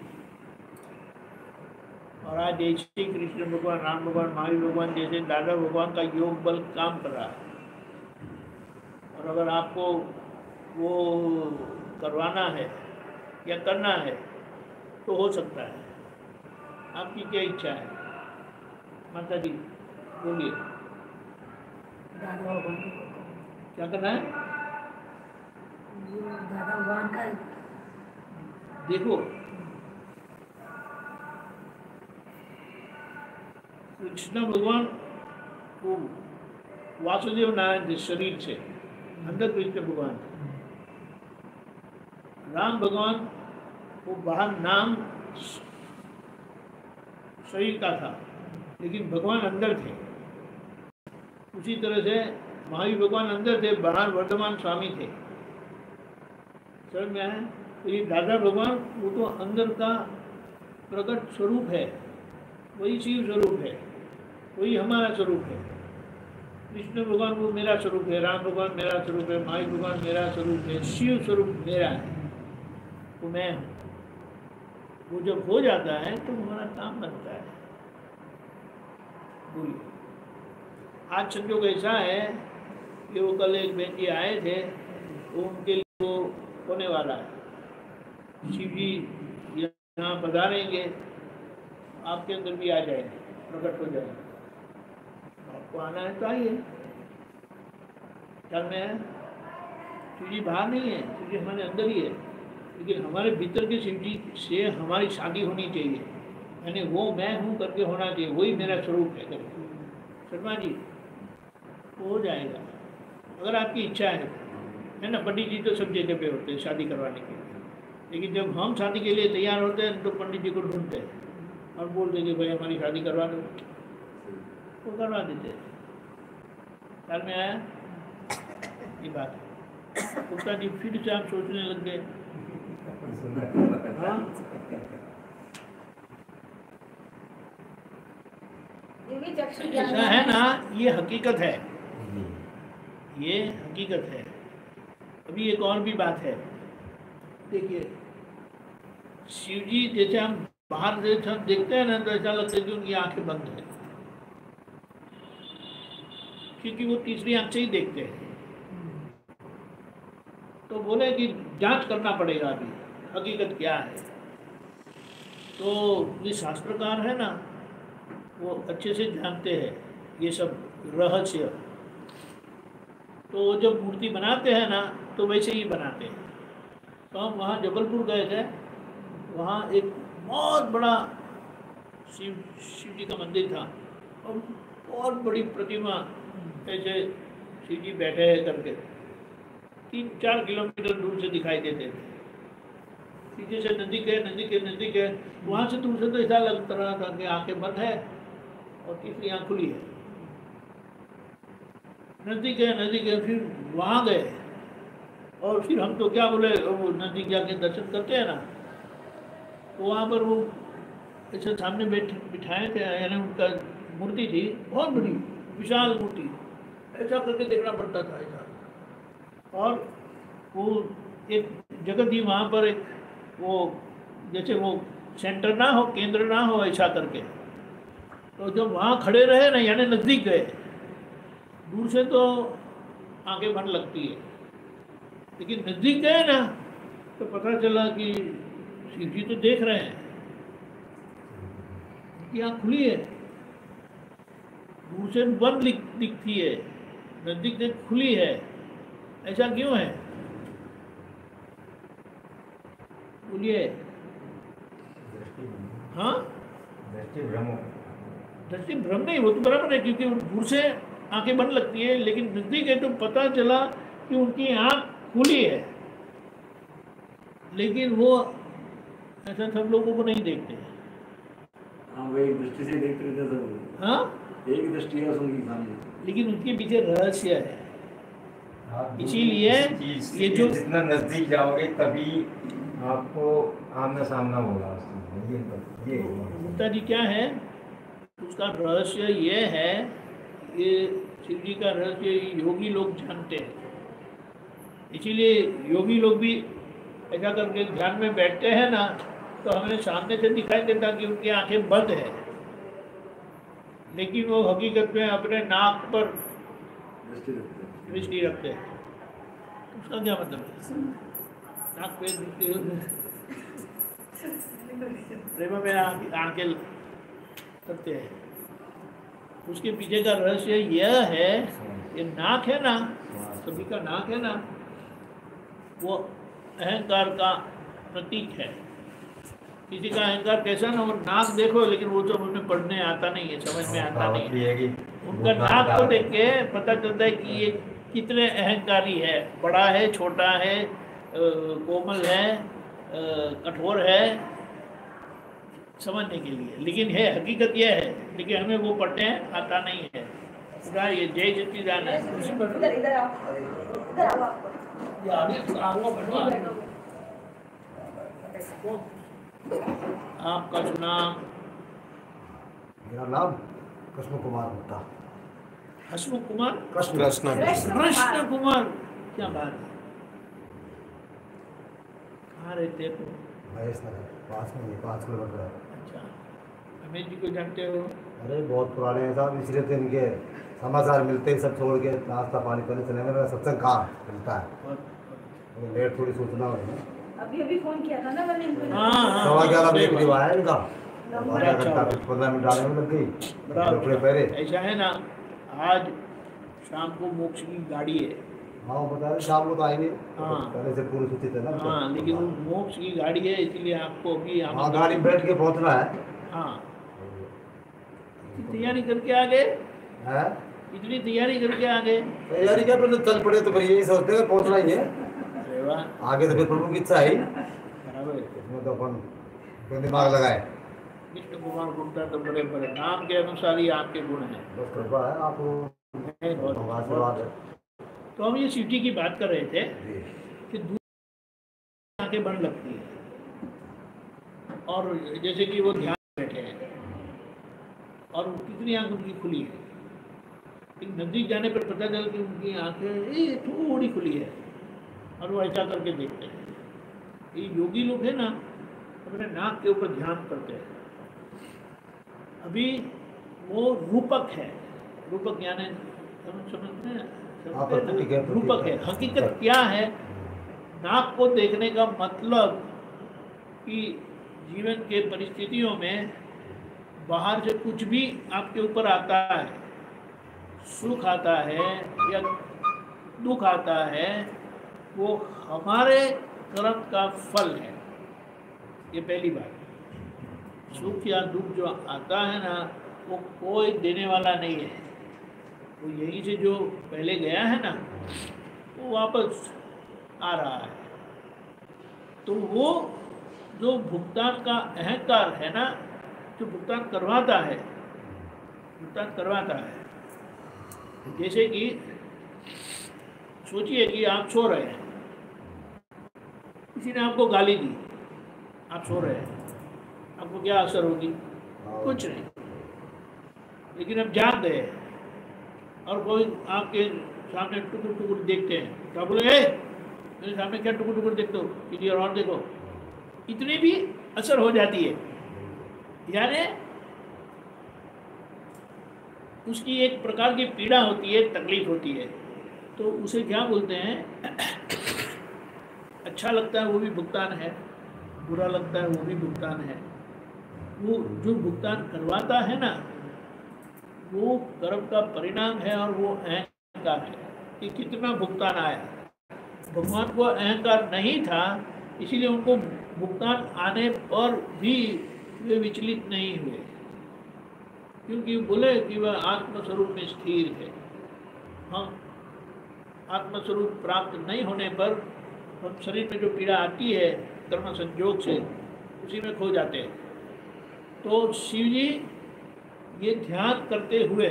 और आज जैसे कृष्ण भगवान, राम भगवान, महावीर भगवान जैसे दादा भगवान का योग बल काम कर रहा है, और अगर आपको वो करवाना है या करना है तो हो सकता है। आपकी क्या इच्छा है माता जी, बोलिए। दादा भगवान को क्या करना है? जो दादा भगवान का देखो, कृष्ण भगवान को वासुदेव नारायण थे शरीर से, अंदर कृष्ण भगवान थे। राम भगवान वो बाहर नाम शरीर का था, लेकिन भगवान अंदर थे। उसी तरह से महावीर भगवान अंदर थे, बाहर वर्तमान स्वामी थे। समझ में आया? तो ये दादा भगवान वो तो अंदर का प्रकट स्वरूप है, वही शिव स्वरूप है, वही हमारा स्वरूप है। कृष्ण भगवान वो मेरा स्वरूप है, राम भगवान मेरा स्वरूप है, महावीर भगवान मेरा स्वरूप है, शिव स्वरूप मेरा है, वो मैं हूँ। वो जब हो जाता है तो हमारा काम बनता है। बोलिए। आज संजोग ऐसा है कि वो कल एक बहन जी आए थे, वो उनके लिए वो होने वाला है। शिव जी यहाँ पधारेंगे, आपके अंदर भी आ जाएंगे, प्रकट हो जाएंगे। आपको आना है तो आइए। ख्याल में है? शिव जी बाहर नहीं है, शिव जी हमारे अंदर ही है, लेकिन हमारे भीतर के शिव जी से हमारी शादी होनी चाहिए। यानी वो मैं हूँ करके होना चाहिए, वही मेरा स्वरूप है करके। शर्मा जी वो हो जाएगा अगर आपकी इच्छा है, है ना। पंडित जी तो सब जगह पे होते हैं शादी करवाने के लिए, लेकिन जब हम शादी के लिए तैयार होते हैं तो पंडित जी को ढूंढते हैं और बोलते कि भाई हमारी शादी करवा दो, वो करवा देते हैं। ख्याल में आया ये बात? गुप्ता जी फिर से आप सोचने लग गए। हाँ ऐसा है ना, ये हकीकत है, ये हकीकत है। अभी एक और भी बात है, देखिए शिव जी जैसे हम बाहर से हम देखते हैं ना तो ऐसा लगता है कि उनकी आंखें बंद है, क्योंकि वो तीसरी आंख से ही देखते हैं। तो बोले कि जांच करना पड़ेगा अभी हकीकत क्या है। तो ये शास्त्रकार है ना, वो अच्छे से जानते हैं ये सब रहस्य। तो वो जब मूर्ति बनाते हैं ना तो वैसे ही बनाते हैं। तो हम वहाँ जबलपुर गए थे, वहाँ एक बहुत बड़ा शिव शिव जी का मंदिर था, और बहुत बड़ी प्रतिमा ऐसे शिव जी बैठे हैं करके तीन चार किलोमीटर दूर से दिखाई देते थे। पीछे से नज़दीक है, नज़दीक है, नज़दीक है। वहाँ से दूर से तो ऐसा लग रहा था कि आंखें बंद है और तीसरी आँख खुली है। नज़दीक है, नज़दीक है, फिर वहाँ गए और फिर हम तो क्या बोले, वो नज़दीक जाके दर्शन करते हैं ना, तो वहाँ पर वो ऐसे सामने बैठ बिठाए थे, यानी उनका मूर्ति थी बहुत बड़ी विशाल मूर्ति, ऐसा करके देखना पड़ता था ऐसा। और वो एक जगह थी वहाँ पर, एक वो जैसे वो सेंटर ना हो, केंद्र ना हो, ऐसा करके। तो जब वहाँ खड़े रहे ना, यानी नज़दीक गए, दूर से तो आंखें बंद लगती है, लेकिन नज़दीक गए ना तो पता चला कि शिव जी तो देख रहे हैं, कि आँख खुली है। दूर से बंद दिखती है, नज़दीक से खुली है। ऐसा क्यों है? बोलिए। हाँ, दृष्टि भ्रम दृष्टि भ्रम नहीं, वो तो बराबर है, क्योंकि दूर से आंखें बंद लगती है, लेकिन नज़दीक है तो पता चला कि उनकी आँख खुली है। लेकिन वो ऐसा सब लोगों को नहीं देखते। हाँ, वो एक दृष्टि से देखते रहते सब। हाँ, एक दृष्टि है उनकी सामने, लेकिन उसके पीछे रहस्य है। इसीलिए ये जो जितना नजदीक जाओगे तभी आपको आमना सामना होगा। ये ये गुप्ता जी क्या है, उसका रहस्य ये है, ये शिव जी का रहस्य योगी लोग जानते हैं। इसीलिए योगी लोग भी ऐसा करके ध्यान में बैठते हैं ना, तो हमें सामने से दिखाई देता कि उनकी आंखें बंद है, लेकिन वो हकीकत में अपने नाक पर दृष्टि रखते हैं। दृष्टि रखते हैं। उसका क्या मतलब है? नाक पे दृष्टि प्रेम में आंख- आंखें करते हैं। उसके पीछे का रहस्य यह है, ये नाक है ना, सभी का नाक है ना, वो अहंकार का प्रतीक है। किसी का अहंकार कैसा ना, वो नाक देखो लेकिन वो सब उन्हें पढ़ने आता नहीं है, समझ में आता नहीं है। ये है कि उनका नाक को देख के पता चलता है कि ये कितने अहंकारी है, बड़ा है, छोटा है, अ, कोमल है, अ, कठोर है, समझने के लिए। लेकिन है, हकीकत यह है, लेकिन हमें वो पढ़ने आता नहीं है। खुदा ये जय सच्चिदानंद है। इधर इधर आओ, इधर आओ आप। ये आगे आगे बढ़ो, आगे। आपका सुनाम? मेरा नाम कृष्ण कुमार गुप्ता। हसमुख कुमार, कृष्ण कृष्ण कृष्ण कुमार, क्या बात है। कहाँ रहते हैं तुम? महेश नगर पास में ही, पाँच किलोमीटर है। अच्छा, रमेश जी को जानते हो? अरे बहुत पुराने हैं साहब, इसलिए तो इनके समाचार मिलते ही सब छोड़ के नाश्ता पानी करने चले गए। मेरा सत्संग कहाँ मिलता है, बहुत- तो लेट थोड़ी सूचना हुई। अभी अभी फोन किया था ना मैंने इनको। हाँ हाँ, सवा ग्यारह बजे सही करीब बात। आया इनका, नंबर आधा अच्छा घंटा हुआ। पंद्रह मिनट आने में लग गई। बराबर। कपड़े पहरे, ऐसा है ना, आज शाम को मोक्ष की गाड़ी है। हाँ वो बता रहे शाम को तो आई नहीं, हाँ। पहले से पूरी सूचित है ना। हाँ, लेकिन वो मोक्ष की गाड़ी है, इसलिए आपको अभी हाँ आमंत्रण- गाड़ी में बैठ के पहुँचना है। हाँ, इतनी तैयारी करके आ गए, है इतनी तैयारी करके आ गए। तैयारी क्या, पहले चल पड़े तो फिर यही सोचते हैं पहुँचना ही है, अरे वाह, आगे तो फिर प्रभु की इच्छा है। बराबर है। इसमें तो अपन अपना दिमाग लगाए, विष्णु कुमार गुप्ता तो बड़े बड़े नाम के अनुसार ही आपके गुण हैं। बस कृपा है आपको, है, बहुत- आशीर्वाद है। तो हम ये सिटी की बात कर रहे थे जी। कि दूर आंखें बंद लगती है, और जैसे कि वो ध्यान में बैठे हैं और कितनी आंख उनकी खुली है, लेकिन नज़दीक जाने पर पता चल कि उनकी आंखें ये थोड़ी खुली है, और वो ऐसा करके देखते हैं। ये योगी लोग हैं ना, अपने नाक के ऊपर ध्यान करते हैं। अभी वो रूपक है, रूपक यानी समझ समझते हैं, हाँ, समझते हैं प्रतीक है, ना? प्रतीक रूपक है। है। हकीकत क्या है? नाक को देखने का मतलब कि जीवन के परिस्थितियों में बाहर से कुछ भी आपके ऊपर आता है, सुख आता है या दुख आता है, वो हमारे कर्म का फल है। ये पहली बात। सुख या दुख जो आता है ना, वो कोई देने वाला नहीं है। वो यहीं से जो पहले गया है ना, वो वापस आ रहा है। तो वो जो भुगतान का अहंकार है ना, जो भुगतान करवाता है, भुगतान करवाता है। जैसे कि सोचिए कि आप सो रहे हैं, किसी ने आपको गाली दी, आप सो रहे हैं, आपको क्या असर होगी? कुछ नहीं। लेकिन अब जाग गए और कोई आपके सामने टुकुर टुकुर देखते हैं, तो आप बोले, "ए, मेरे सामने क्या टुकुर टुकुर देखते हो, किसी और देखो।" इतनी भी असर हो जाती है, यानी उसकी एक प्रकार की पीड़ा होती है, तकलीफ होती है। तो उसे क्या बोलते हैं? अच्छा लगता है वो भी भुगतान है, बुरा लगता है वो भी भुगतान है। वो जो भुगतान करवाता है ना, वो कर्म का परिणाम है, और वो अहंकार है कि कितना भुगतान आया। भगवान को अहंकार नहीं था, इसीलिए उनको भुगतान आने पर भी वे विचलित नहीं हुए, क्योंकि बोले कि वह आत्मस्वरूप में स्थिर है। हम आत्मस्वरूप प्राप्त नहीं होने पर हम शरीर में जो पीड़ा आती है कर्म संयोग से, उसी में खो जाते हैं। तो शिव जी ये ध्यान करते हुए,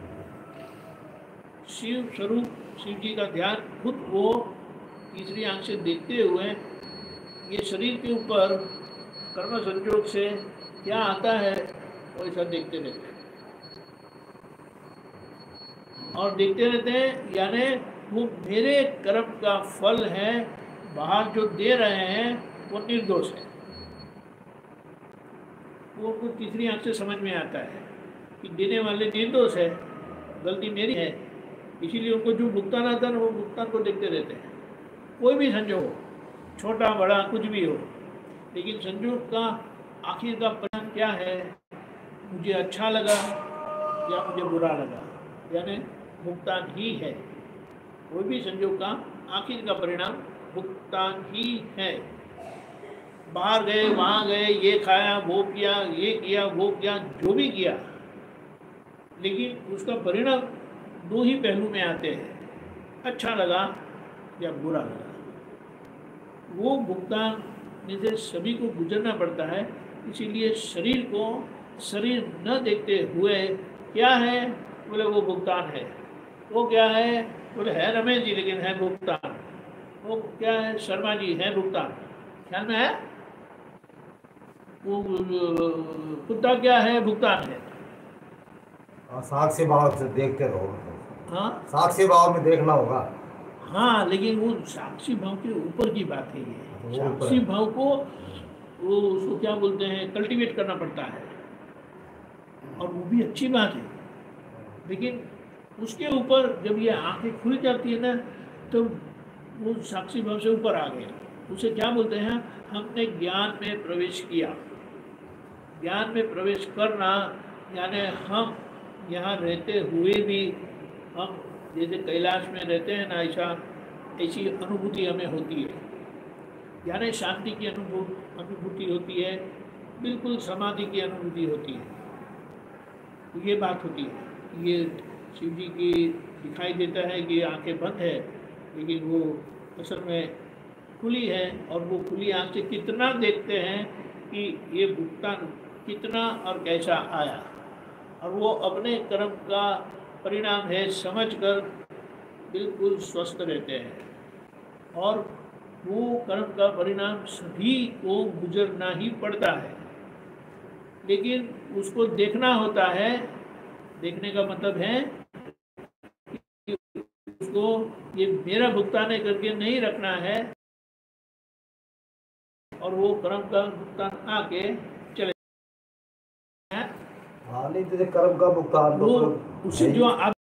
शिव स्वरूप शिव जी का ध्यान खुद वो तीसरी आंख से देखते हुए, ये शरीर के ऊपर कर्म संयोग से क्या आता है वो ऐसा देखते रहते हैं। और देखते रहते हैं, यानी वो मेरे कर्म का फल है, बाहर जो दे रहे हैं वो निर्दोष है। वो उनको तीसरी आंख से समझ में आता है कि देने वाले निर्दोष है, गलती मेरी है, इसीलिए उनको जो भुगतान आता है वो भुगतान को देखते रहते हैं। कोई भी संजोग हो, छोटा बड़ा कुछ भी हो, लेकिन संजोग का आखिर का परिणाम क्या है, मुझे अच्छा लगा या मुझे बुरा लगा, यानी भुगतान ही है। कोई भी संजोग का आखिर का परिणाम भुगतान ही है। बाहर गए, वहाँ गए, ये खाया, वो किया, ये किया, वो किया, जो भी किया, लेकिन उसका परिणाम दो ही पहलू में आते हैं, अच्छा लगा या बुरा लगा। वो भुगतान में से सभी को गुजरना पड़ता है। इसीलिए शरीर को शरीर न देखते हुए क्या है, बोले वो भुगतान है। वो क्या है, बोले है रमेश जी, लेकिन है भुगतान। वो क्या है, शर्मा जी, है भुगतान। ख्याल में है? वो कुत्ता क्या है, भुगतान है। साक्षी भाव से देखते रहो। हाँ, साक्षी भाव में देखना होगा। हाँ, लेकिन वो साक्षी भाव के ऊपर की बात है। ये साक्षी भाव को वो उसको क्या बोलते हैं, कल्टीवेट करना पड़ता है, और वो भी अच्छी बात है। लेकिन उसके ऊपर जब ये आंखें खुल जाती है ना, तो वो साक्षी भाव से ऊपर आ गए। उसे क्या बोलते हैं, हमने ज्ञान में प्रवेश किया। ज्ञान में प्रवेश करना यानी हम यहाँ रहते हुए भी, हम जैसे कैलाश में रहते हैं ना, ऐसा ऐसी अनुभूति हमें होती है। यानी शांति की अनुभूति अनुभूति होती है, बिल्कुल समाधि की अनुभूति होती है। तो ये बात होती है। ये शिव जी की दिखाई देता है कि आंखें बंद है, लेकिन वो असल में खुली है, और वो खुली आंख से कितना देखते हैं कि ये भुगतान कितना और कैसा आया, और वो अपने कर्म का परिणाम है समझकर बिल्कुल स्वस्थ रहते हैं। और वो कर्म का परिणाम सभी को गुजरना ही पड़ता है, लेकिन उसको देखना होता है। देखने का मतलब है कि उसको ये मेरा भुगतान है करके नहीं रखना है, और वो कर्म का भुगतान आके चले। हाँ, नहीं तो कर्म का भुगतान वो तो उसे जो आप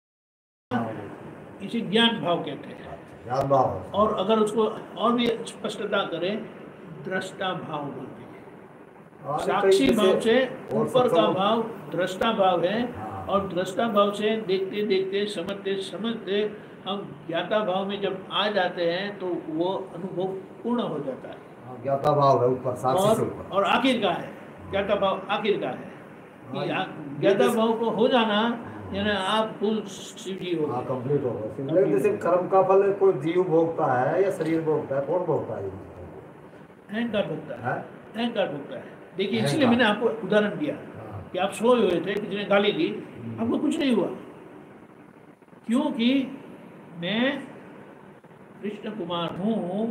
इसे ज्ञान भाव कहते हैं। ज्ञान भाव। और अगर उसको और भी स्पष्टता करें, दृष्टा भाव बोलते हैं। साक्षी भाव से ऊपर का भाव दृष्टा भाव है, और दृष्टा भाव से देखते देखते समझते समझते हम ज्ञाता भाव में जब आ जाते हैं तो वो अनुभव पूर्ण हो जाता है। ज्ञाता भाव है ऊपर, साक्षी से और, ऊपर। और आखिर का है ज्ञाता भाव, आखिर का है कि ज्ञाता भाव को हो जाना यानी आप फुल शिव जी हो। हाँ, कंप्लीट हो गए। लेकिन जैसे कर्म का फल कोई जीव भोगता है या शरीर भोगता है, कौन भोगता है? अहंकार भोगता है, अहंकार भोगता है। देखिए, अहंकार। इसलिए मैंने आपको उदाहरण दिया कि आप सोए हुए थे, किसी ने गाली दी, आपको कुछ नहीं हुआ, क्योंकि मैं कृष्ण कुमार हूँ।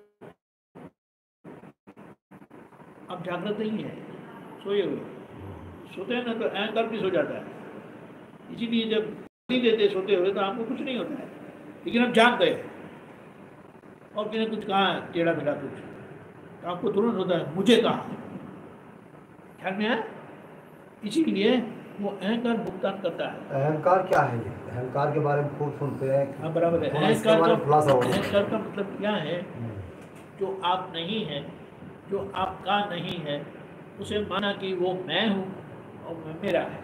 अब जागृत नहीं है, सोए हुए। सोते हैं ना तो अहंकार भी सो जाता है। इसीलिए जब गाली देते सोते हुए तो आपको कुछ नहीं होता है, लेकिन आप जाग गए और किसी ने कुछ कहा टेढ़ा मेढ़ा कुछ, तो आपको तुरंत होता है मुझे कहा। ख्याल में है? इसीलिए वो अहंकार भुगतान करता है। अहंकार क्या है? ये अहंकार के बारे में खूब सुनते हैं। हाँ, बराबर है। थोड़ा इसके अहंकार बारे में का खुलासा हो। अहंकार का मतलब क्या है? जो आप नहीं है, जो आपका नहीं है, उसे माना कि वो मैं हूँ और मैं मेरा है।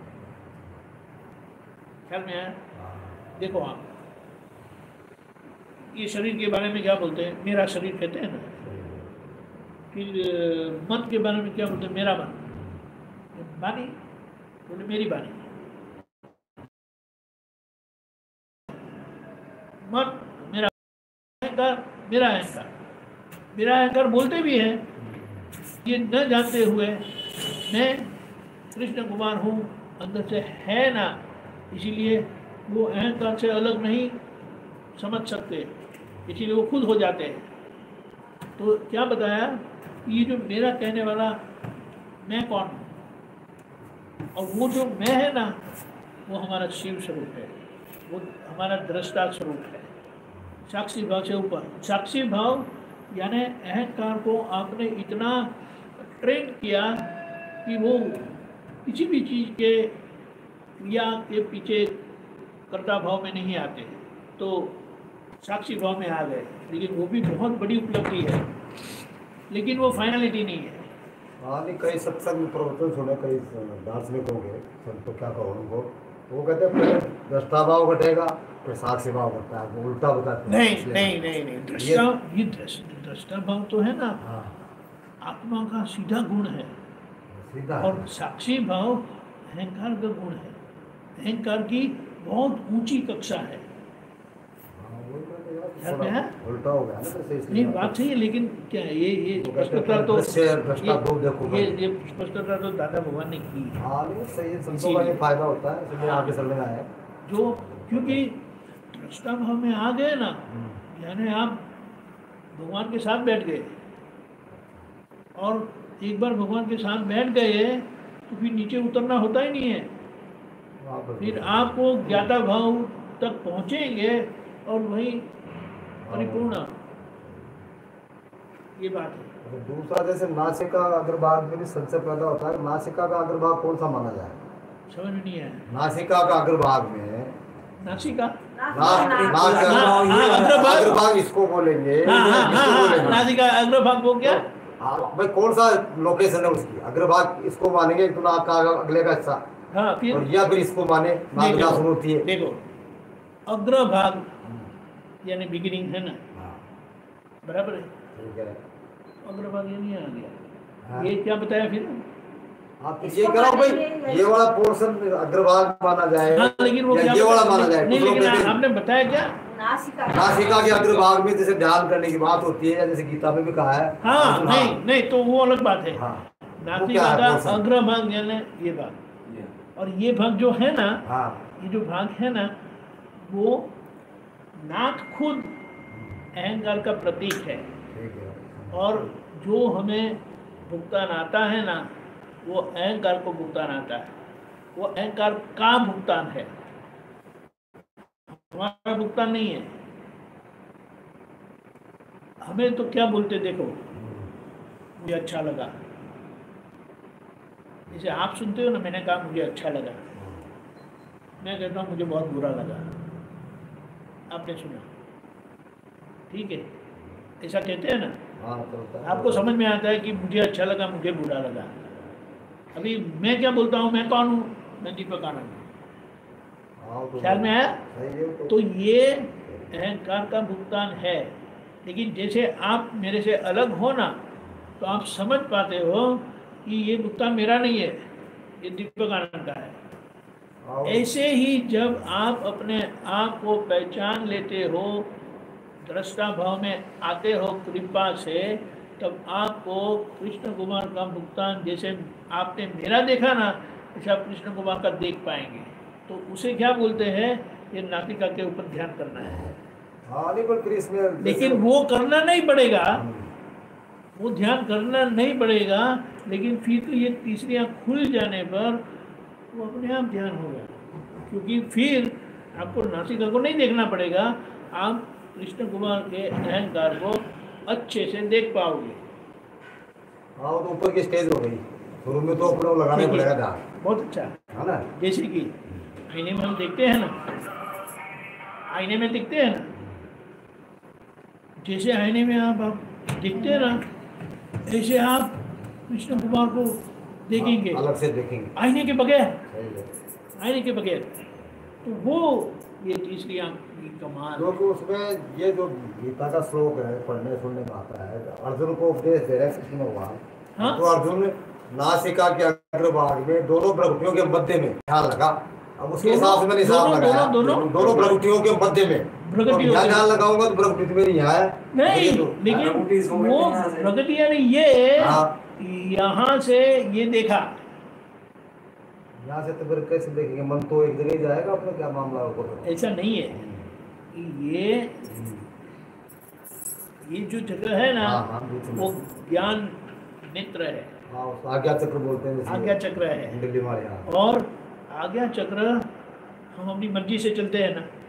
ख्याल में है? देखो, आप ये शरीर के बारे में क्या बोलते हैं? मेरा शरीर कहते हैं ना। फिर मन के बारे में क्या बोलते हैं? मेरा मन। बानी बोले मेरी बानी। मन मेरा अहंकार, मेरा अहंकार। मेरा अहंकार बोलते भी हैं, ये न जानते हुए मैं कृष्ण कुमार हूँ, अंदर से है ना, इसीलिए वो अहंकार से अलग नहीं समझ सकते, इसीलिए वो खुद हो जाते हैं। तो क्या बताया, ये जो मेरा कहने वाला मैं कौन हूँ, और वो जो मैं है ना, वो हमारा शिव स्वरूप है। वो हमारा दृष्टा स्वरूप है। साक्षी भाव से ऊपर, साक्षी भाव यानी अहंकार को आपने इतना ट्रेन किया कि वो किसी भी चीज़ के क्रिया के पीछे कर्ता भाव में नहीं आते, तो साक्षी भाव में आ गए। लेकिन वो भी बहुत बड़ी उपलब्धि है, लेकिन वो फाइनलिटी नहीं है। हाँ नहीं, कई सत्संग में प्रवचन सुने, कई दार्शनिक हो गए, तो क्या कहो उनको, वो कहते हैं पहले दृष्टा भाव घटेगा फिर साक्षी भाव घटता है, वो उल्टा बताते हैं। नहीं नहीं नहीं नहीं दृष्टा, ये दृष्टा भाव तो है ना, हाँ आत्मा का सीधा गुण है, सीधा और साक्षी भाव अहंकार का गुण है। अहंकार की बहुत ऊंची कक्षा है। हाँ, वही बात है यार, ध्यान में है? उल्टा हो गया ना, तो सही नहीं बात सही है, लेकिन क्या है, ये ये वो कहते स्पष्टता हैं तो दृश्य दृष्टा दो देखो ये भाई। ये स्पष्टता तो दादा भगवान ने की है। हाँ नहीं सही है, संतों का ये फायदा होता है, इसलिए आगे चलने में आया। जो क्योंकि दृष्टा भाव में आ गए ना, यानी आप भगवान के साथ बैठ गए, और एक बार भगवान के साथ बैठ गए तो फिर नीचे उतरना होता ही नहीं है। वहाँ पर फिर आपको ज्ञाता भाव तक पहुंचेंगे और वही परिपूर्ण, ये बात है। अच्छा, दूसरा जैसे नासिका अग्रभाग में भी संशय पैदा होता है, नासिका का अग्रभाग कौन सा माना जाए? समझ में नहीं आया। नासिका का अग्रभाग में नासिका, ना- नाक- हाँ, हाँ, अग्रभाग। अग्रभाग इसको बोलेंगे, हाँ हाँ इसको हाँ हाँ, बोलेंगे। नासिका अग्रभाग को क्या? हाँ, भाई कौन सा लोकेशन है उसकी? अग्रभाग इसको मानेंगे तो नाक का अगले का हिस्सा, हाँ फिर और या फिर इसको माने नाक देखो, नाक होती है। देखो अग्रभाग यानी बिगिनिंग है ना, हाँ, बराबर है। ठीक है। अग्रभाग ये नहीं आ गया, हाँ। ये क्या बताया फिर? आप ये करो भाई, ये वाला पोर्शन अग्रभाग माना जाए, हाँ लेकिन वो या क्या ये वाला बताया? माना जाए? नहीं, कुछ लोग लेकिन कहते हैं- आपने बताया क्या? नासिका नासिका के अग्रभाग में जैसे ध्यान करने की बात होती है, या जैसे गीता में भी कहा है। हाँ नहीं नहीं, तो वो अलग बात है। हाँ, वो क्या नासिका है का portion? अग्रभाग यानी ये भाग, और ये भाग जो है ना, हाँ, ये जो भाग है ना, वो नाक खुद अहंकार का प्रतीक है, ठीक है। और जो हमें भुगतान आता है ना, वो अहंकार को भुगतान आता है, वो अहंकार का भुगतान है, हमारा भुगतान नहीं है। हमें तो क्या बोलते, देखो मुझे अच्छा लगा, जैसे आप सुनते हो ना, मैंने कहा मुझे अच्छा लगा, मैं कहता हूँ मुझे बहुत बुरा लगा, आपने सुना, ठीक है, ऐसा कहते हैं ना। हाँ, चलता है। आपको समझ में आता है कि मुझे अच्छा लगा, मुझे बुरा लगा। अभी मैं क्या बोलता हूँ, मैं कौन हूँ? मैं दीपक आनंद, हाँ, तो ख्याल में आया? सही है तो। तो ये अहंकार का भुगतान है, लेकिन जैसे आप मेरे से अलग हो ना, तो आप समझ पाते हो कि ये भुगतान मेरा नहीं है, ये दीपक आनंद का है। हाँ, ऐसे ही जब आप अपने आप को पहचान लेते हो, दृष्टा भाव में आते हो कृपा से, तब आपको कृष्ण कुमार का भुगतान जैसे आपने मेरा देखा ना, ऐसा आप कृष्ण कुमार का देख पाएंगे। तो उसे क्या बोलते हैं? ये नासिका के ऊपर ध्यान करना है। हाँ नहीं, पर फिर इसमें लेकिन वो करना नहीं पड़ेगा, वो ध्यान करना नहीं पड़ेगा, लेकिन फिर तो ये तीसरी आँख खुल जाने पर वो अपने आप ध्यान होगा, क्योंकि फिर आपको नासिका को नहीं देखना पड़ेगा, आप कृष्ण कुमार के अहंकार को अच्छे से देख पाओगे। हाँ, वो तो ऊपर की स्टेज हो गई, शुरू में तो अपने को लगाना ही ठीक है। पड़ेगा ध्यान, बहुत अच्छा। है ना? जैसे कि आईने में हम देखते हैं ना, आईने में दिखते हैं ना, जैसे आईने में आप, आप दिखते हैं ना, ऐसे आप कृष्ण कुमार को देखेंगे अलग से देखेंगे। आईने के बगैर, सही है। आईने के बगैर। तो वो ये तीसरी आँख की कमाल है। क्योंकि उसमें ये जो गीता का श्लोक है, पढ़ने सुनने में आता है, अर्जुन को उपदेश दे रहे हैं कृष्ण भगवान। हाँ? तो अर्जुन नासिका के अग्रभाग में दोनों प्रगतियों के मध्य में ध्यान लगा। अब उसके दोनों- हिसाब से मैंने हिसाब दोनों- लगाया, दोनों- दोनों- दोनों प्रगतियों के मध्य में प्रगतियों तो ध्यान के- ध्यान लगाऊंगा तो प्रगति तो मेरी यहाँ है। नहीं, ये तो- लेकिन प्रगति इसको वो कहते हैं यहाँ से। प्रगति यानी ये हाँ। यहाँ से ये देखा, यहाँ से तो फिर कैसे देखेंगे? मन तो एक जगह ही जाएगा, अपना क्या मामला होगा फिर? ऐसा नहीं है कि ये ये जो जगह है ना, हाँ, हाँ, बीच में। वो ज्ञान नेत्र है, हाँ, उस आज्ञा चक्र बोलते हैं जैसे। आज्ञा चक्र है। दिल्ली हमारे यहाँ। और आज्ञा चक्र हम अपनी मर्जी से चलते हैं ना,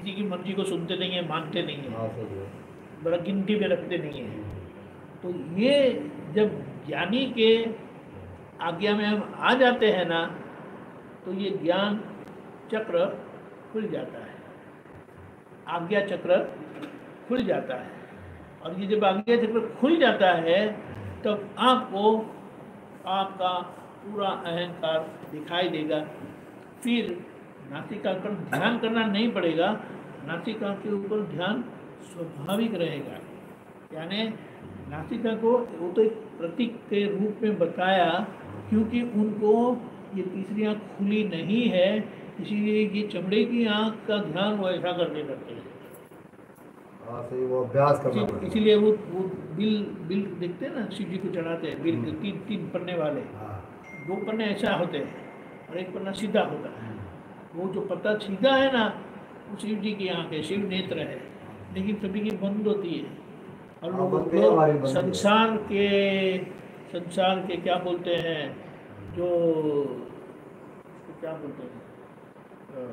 किसी की मर्जी को सुनते नहीं है, मानते नहीं है, हाँ सही है। बड़ा गिनती में रखते नहीं है। तो ये जब ज्ञानी के आज्ञा में हम आ जाते हैं ना, तो ये ज्ञान चक्र खुल जाता है, आज्ञा चक्र खुल जाता है। और ये जब आज्ञा चक्र खुल जाता है तब आपको आपका पूरा अहंकार दिखाई देगा। फिर नासिका पर ध्यान करना नहीं पड़ेगा, नासिका के ऊपर ध्यान स्वाभाविक रहेगा। यानी नासिका को वो तो एक प्रतीक के रूप में बताया, क्योंकि उनको ये तीसरी आँख खुली नहीं है, इसीलिए ये चमड़े की आँख का ध्यान वो ऐसा करने लगते हैं। हाँ सही, वो अभ्यास करना इसी- पड़ेगा। इसीलिए वो वो बिल बिल देखते हैं ना, शिव जी को चढ़ाते हैं बिल के तीन तीन पन्ने वाले, हाँ दो पन्ने ऐसा होते हैं और एक पन्ना सीधा होता है। वो जो पत्ता सीधा है ना, वो शिव जी की आँख है, शिव नेत्र है, लेकिन सभी की बंद होती है। और हाँ, लोगों बंद है, हमारी को बंद है। संसार के संसार के क्या बोलते हैं, जो क्या बोलते हैं, अ,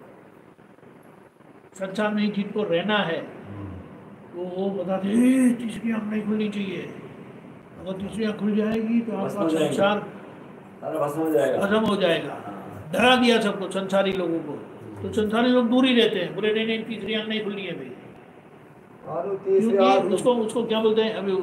संसार में जिनको रहना है वो वो बताते हैं, "ए, तीसरी आँख नहीं खुलनी चाहिए, अगर तीसरी आँख खुल जाएगी तो बस आपका हो जाएगा। संसार सारा भस्म हो जाएगा। खत्म हो जाएगा।" डरा दिया सबको, संसारी लोगों को। तो संसारी लोग दूर ही रहते हैं, बोले नहीं नहीं तीसरी आँख नहीं खुलनी है भाई, और वो तीसरी क्योंकि आँख उसको उसको क्या बोलते हैं, अभी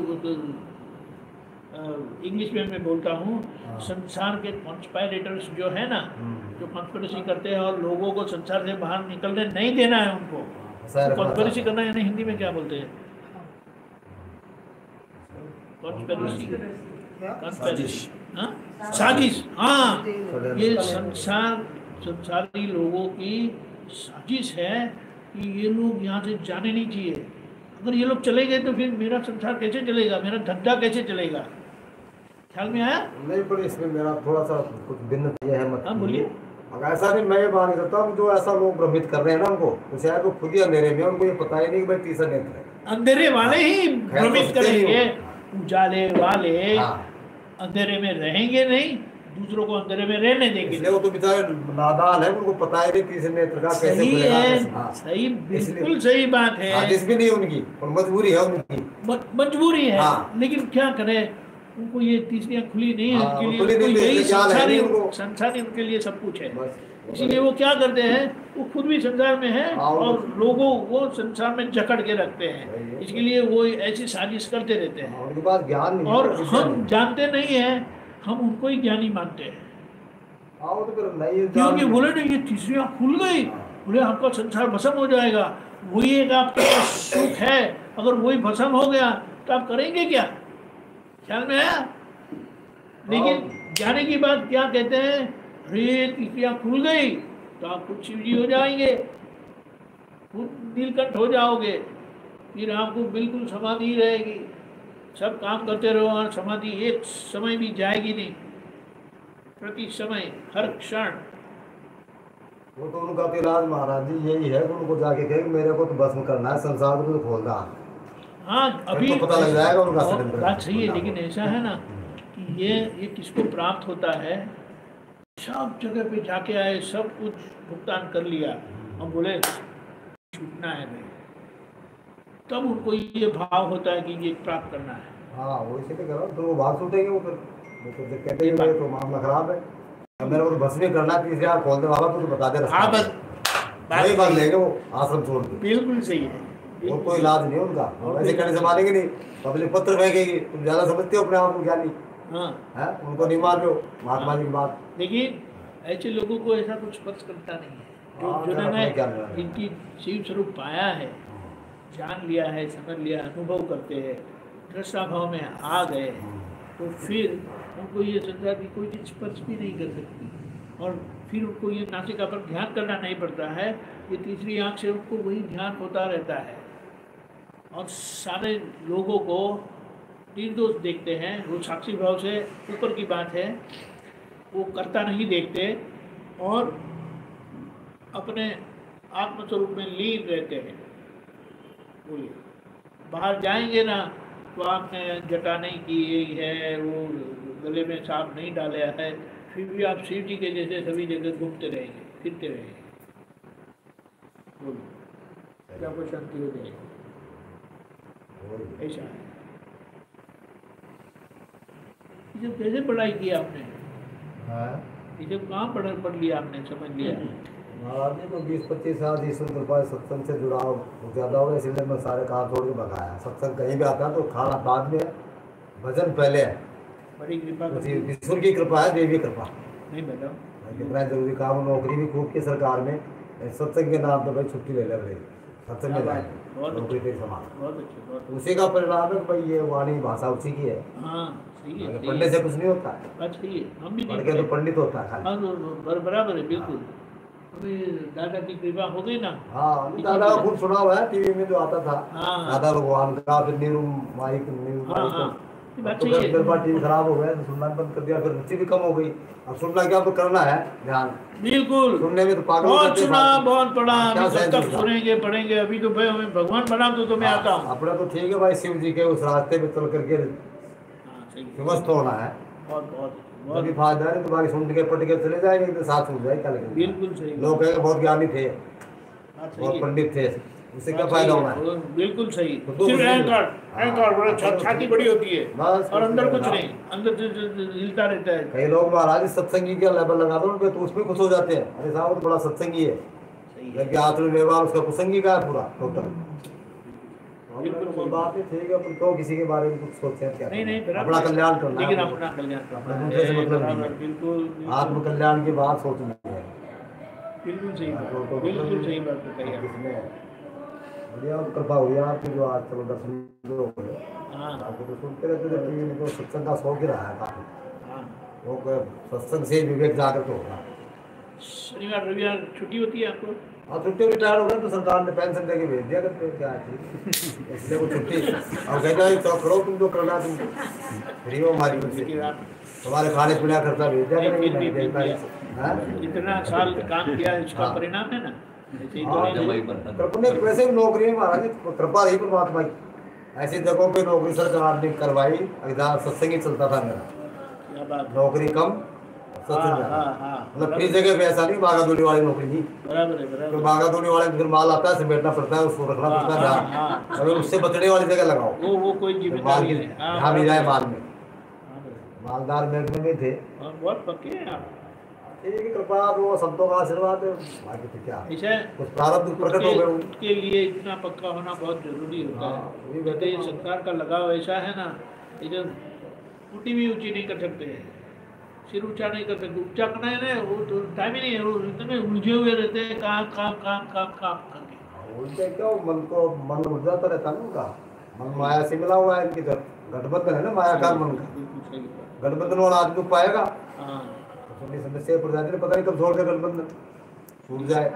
इंग्लिश में मैं बोलता हूँ, हाँ। संसार के कॉन्स्पायरेटर्स जो है ना, हम्म। जो कॉन्स्पिरेसी करते हैं और लोगों को संसार से बाहर निकलने नहीं देना है उनको, फंसाए रखना कॉन्स्पिरेसी चाहते करना यानी हिंदी में क्या बोलते हैं, कॉन्स्पिरेसी कॉन्स्पिरेसी हाँ साजिश, हाँ हैं। ये संसार संसारी लोगों की साजिश है कि ये लोग यहाँ से जाने नहीं चाहिए। अगर ये लोग चले गए तो फिर मेरा संसार कैसे चलेगा, मेरा धंधा कैसे चलेगा। ख्याल में आया? नहीं, पर इसमें मेरा थोड़ा सा कुछ भिन्न ये है मत। हाँ, बोलिए। अगर ऐसा नहीं, मैं ये मान नहीं सकता हूँ, जो ऐसा लोग भ्रमित कर रहे हैं ना उनको, तो शायद वो खुद ही अंधेरे में, उनको ये पता ही नहीं कि भाई तीसरा नेत्र है। अंधेरे वाले ही खैर, भ्रमित सोचते नहीं करेंगे, उजाले वाले हाँ। अंधेरे में रहेंगे नहीं, दूसरों को अंधेरे में रहने देंगे। इसलिए वो तो बेचारे नादान है, उनको पता ही नहीं तीसरे नेत्र का कैसे सही खुलेगा, है, कैसे- हाँ। सही, बिल्कुल इसलिए- सही बात है। साजिश भी नहीं उनकी, और मजबूरी है उनकी। म- मजबूरी है, हाँ। लेकिन क्या करें, उनको ये तीसरी आँख खुली नहीं है, हाँ, उनके लिए खुली उनको नहीं, यही ज्ञान है संसारी नहीं उनको। संसारी उनके लिए सब कुछ है। बस इसीलिए वो क्या करते हैं, वो खुद भी संसार में है हाँ, वो- और लोगों को संसार में जकड़ के रखते वही हैं। है। इसके लिए वो ऐसी साजिश करते रहते हैं। उनके पास ज्ञान नहीं है, और विषय हम नहीं। जानते नहीं हैं, हम उनको ही ज्ञानी मानते हैं, हाँ, वो तो फिर नहीं क्योंकि जान- बोले ना ये तीसरी आँख खुल गई, बोले आपका संसार भस्म हो जाएगा, वही एक आपके पास सुख है, अगर वही भस्म हो गया तो आप करेंगे क्या। ख्याल में आया? लेकिन जाने की बात क्या कहते हैं, अरे तीसरी आँख खुल गई तो आप खुद शिव जी हो जाएंगे, खुद नीलकंठ हो जाओगे, फिर आपको बिल्कुल समाधि रहेगी, सब काम करते रहो और समाधि एक समय भी जाएगी नहीं, प्रति समय हर क्षण। वो तो उनका तो इलाज महाराज जी यही है कि उनको जाके कहे कि मेरे को तो भस्म करना है, संसार को तो खोलना है। हाँ, अभी तो पता लग जाएगा उनका और सिलेंडर। बात सही है, लेकिन ऐसा है ना कि ये ये किसको प्राप्त होता है, सब जगह पे जाके आए, सब कुछ भुगतान कर लिया, हम बोले छूटना है नहीं, तब उनको ये भाव होता है कि ये प्राप्त करना है। हाँ, वो इसी पे करो तो वो भाग छूटेंगे। वो फिर वो तो जब कहते हैं ये तो मामला खराब है, अब मेरे को तो भस्म ही करना है, तीसरी आँख खोल दे बाबा, तो बता दे रास्ता। हाँ, बस वही भाग लेंगे वो आश्रम छोड़ के। बिल्कुल सही है, और बिल्कुल कोई सही। इलाज नहीं उनका, और ऐसे कोई- करने से मानेंगे नहीं, पब्लिक पत्र फेंकेगी। तुम ज्यादा समझते हो अपने आप को ज्ञानी हाँ, है, उनको नहीं मान लो महात्मा जी की बात। लेकिन ऐसे लोगों को ऐसा कुछ स्पर्श करता नहीं है, जो हाँ, जिन्होंने अपने ज्ञान में। इनकी शिव स्वरूप पाया है, जान लिया है, समझ लिया, अनुभव करते हैं, दृष्टा भाव में आ गए, तो फिर उनको ये संसार की कोई चीज स्पर्श भी नहीं कर सकती, और फिर उनको ये नासिका पर ध्यान करना नहीं पड़ता है, ये तीसरी आँख से उनको वही ध्यान होता रहता है, और सारे लोगों को निर्दोष देखते हैं। वो साक्षी भाव से ऊपर की बात है, वो करता नहीं देखते और अपने आत्मस्वरूप में लीन रहते हैं। बोलिए, बाहर जाएंगे ना तो आपने जटा नहीं की है, वो गले में सांप नहीं डाला है, फिर भी आप शिव जी के जैसे सभी जगह घूमते रहेंगे, फिरते रहेंगे। बोलिए, कि आपको शांति हो जाएगी, ऐसा है। ये जब कैसे पढ़ाई की आपने, हाँ ये जब कहाँ पढ़ पढ़ लिया आपने, समझ लिया? महाराज जी को बीस पच्चीस साल ईश्वर कृपा से सत्संग से जुड़ाव ज़्यादा हो, इसलिए मैं सारे काम छोड़ के भगाया। सत्संग कहीं भी आता है तो खाना बाद में है, भजन पहले है। बड़ी कृपा तो करती है। ईश्वर की कृपा है, देवी कृपा। नहीं मैडम, कितना जरूरी काम, नौकरी भी खूब की सरकार में, सत्संग के नाम पे भाई छुट्टी ले ले भाई, सत्संग में जाए, बहुत नौकरी के समान। बहुत अच्छे, बहुत उसी का परिणाम है कि भाई ये वाणी भाषा उसी की है। हाँ सही है, सही पढ़ने है, से कुछ नहीं होता है, बात सही है। हम भी पढ़ नहीं के तो पढ़े। पंडित होता है खाली। हाँ तो बर- बराबर है, बिल्कुल। अभी दादा की कृपा हो गई ना। हाँ दादा का खूब सुना हुआ है, टीवी में जो आता था हाँ। दादा भगवान का, फिर नीरू माइक नीरू हाँ माइक हाँ, ये बात तो सही है। मेरे पास टीवी खराब हो गया तो सुनना बंद कर दिया, फिर रुचि भी कम हो गई। अब सुनना क्या, तो करना है ध्यान, बिल्कुल, सुनने में तो पागल हो बहुत जाते हैं सुना, बात। बहुत पढ़ा, क्या अभी कब सहज तक होगा? सुनेंगे पढ़ेंगे? अभी तो भाई हमें भगवान बना तो तुम्हें आता हूँ। अपना तो ठीक है भाई, शिव जी के उस रास्ते पे चल करके हाँ सही है, विमस्त होना है। बहुत बहुत जो भी बहुत फायदा है तो बाकी सुन के पढ़ के चले जाएंगे, तो साथ हो जाए क्या लगेगा। बिल्कुल सही, लोग कहेंगे बहुत ज्ञानी थे, बात सही बहुत है, पंडित थे, उससे क्या बात फायदा सही होना है, है। वो बिल्कुल सही। तो दो सिर्फ कुछ नहीं अहंकार, होता। अहंकार बड़ा, हाँ, छा- छाती बड़ी होती है बस और अंदर कुछ हाँ। नहीं, अंदर से- से- से- हिलता रहता है। कई लोग महाराज सत्संगी का लेवल लगा दो उनपे तो उसमें खुश हो जाते हैं, अरे साहब वो तो बड़ा सत्संगी है, सही है, जबकि आत्म व्यवहार उसका कुसंगी का है पूरा टोटल। बिल्कुल कोई सही। बात नहीं, ठीक है, अपन तो किसी के बारे में कुछ सोचते हैं क्या नहीं नहीं करना है? बराबर अपना है। कल्याण करना लेकिन है, अपना कल्याण करना अपना दूसरे से है, मतलब नहीं बराबर, है। बिल्कुल बिल्कुल, आत्म कल्याण की बात सोचनी है। बिल्कुल सही बात, तो- तो- बिल्कुल सही बात बताई आपने। इसमें बढ़िया कृपा हुई आपकी, जो आज चलो दर्शन हो गए। हाँ आपको तो सुनते रहते थे टीवी में, तो सत्संग का शौक ही रहा है काफी। हाँ, वो क- सत्संग से विवेक जागृत होगा। शनिवार रविवार छुट्टी होती है आपको? और छुट्टी रिटायर हो गए तो सरकार ने पेंशन देके भेज दिया करते हैं, क्या है इसलिए वो छुट्टी और कहता है तो करो तुम जो करना, तुम फ्री हो हमारी वजह लेकिन से, आप तुम्हारे खाने पीने का खर्चा भेज दिया नहीं, करेंगे, फिर भी- नहीं देता फिर है। हाँ? इतना साल काम किया, इसका हाँ। परिणाम है ना, ऐसे ही तो हाँ, नहीं। कृपा ने वैसे भी नौकरी में महाराज जी, कृपा रही परमात्मा की, ऐसी जगहों पे नौकरी सरकार ने करवाई, इधर सत्संग ही चलता था मेरा, क्या बात है। नौकरी कम हाँ सत्संग हाँ ज्यादा। हाँ, मतलब फ्री जगह पे ऐसा नहीं, भागा दौड़ी वाली नौकरी नहीं, बराबर है, तो बराबर है। भागा दौड़ी वाले में फिर माल आता है, समेटना पड़ता है, उसको रखना हाँ, पड़ता है हाँ, ध्यान। हाँ। अगर उससे बचने वाली जगह लगाओ, वो वो कोई फिर माल जिम्मेदारी की नहीं। हाँ, ध्यान नहीं जाए माल में। हाँ, बराबर। मालदार महकमे में थे, हाँ, बहुत पक्के हैं आप। ठीक है, कृपा वो संतों का आशीर्वाद है, बाकी तो क्या ऐसा है, कुछ प्रारब्ध प्रकट हो उसके, गए। उसके लिए इतना पक्का होना बहुत जरूरी होता हाँ, है। वही कहते हैं बात है। सरकार का लगाव ऐसा है ना, इधर ऊटी भी ऊंची नहीं कर सकते हैं, सिर ऊंचा नहीं कर सकते, ऊंचा करना है ना, वो तो टाइम ही नहीं है, वो इतने उलझे हुए रहते हैं, काम काम काम काम काम करके। उनके क्यों मन को मन उड़ जाता रहता है ना उनका, मन माया से मिला हुआ है इनकी तरफ, गठबंधन है ना माया का मन का, बिल्कुल सही बात। गठबंधन वाला आदमी को पाएगा, हाँ, तो अपनी समस्या पड़ जाती है, पता नहीं कब छोड़ दे गठबंधन, छूट जाए।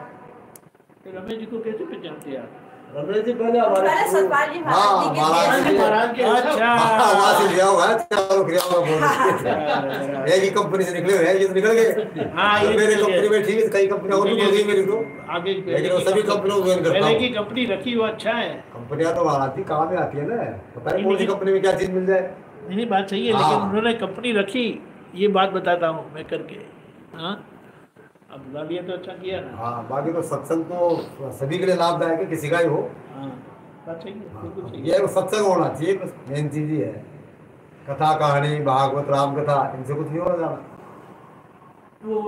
तो रमेश जी को कैसे पहचानते हैं आप? रमेश जी पहले हमारे पहले सतपाल जी हाँ, महाराज जी के महाराज थे। जी। महाराज के अच्छा। वहाँ से लिया हुआ है, चारों क्रिया हुआ बोल हाँ, एक ही कंपनी से निकले हुए हैं, ये तो निकल गए। हाँ, ये मेरी निकल गए। कंपनी में ठीक है, कई कंपनियां और भी हो गई मेरी तो, आगे लेकिन वो सभी कंपनियों को ज्वाइन करता पहले हूँ। की कंपनी रखी वो अच्छा है। कंपनियां तो महाराज जी काम में आती है ना, पता नहीं नहीं, कौन सी लेकिन- कंपनी में क्या चीज मिल जाए। नहीं बात सही है, हाँ। लेकिन उन्होंने कंपनी रखी, ये बात बताता हूँ मैं करके। हाँ, अब बुला लिया तो अच्छा किया ना। हाँ, बाकी तो सत्संग तो सभी के लिए लाभदायक है, किसी का ही हो। हाँ, बात सही है, बिल्कुल सही है। ये सत्संग होना चाहिए, बस मेन चीज ही है। कथा कहानी भागवत राम कथा इनसे कुछ नहीं होना जाना। वो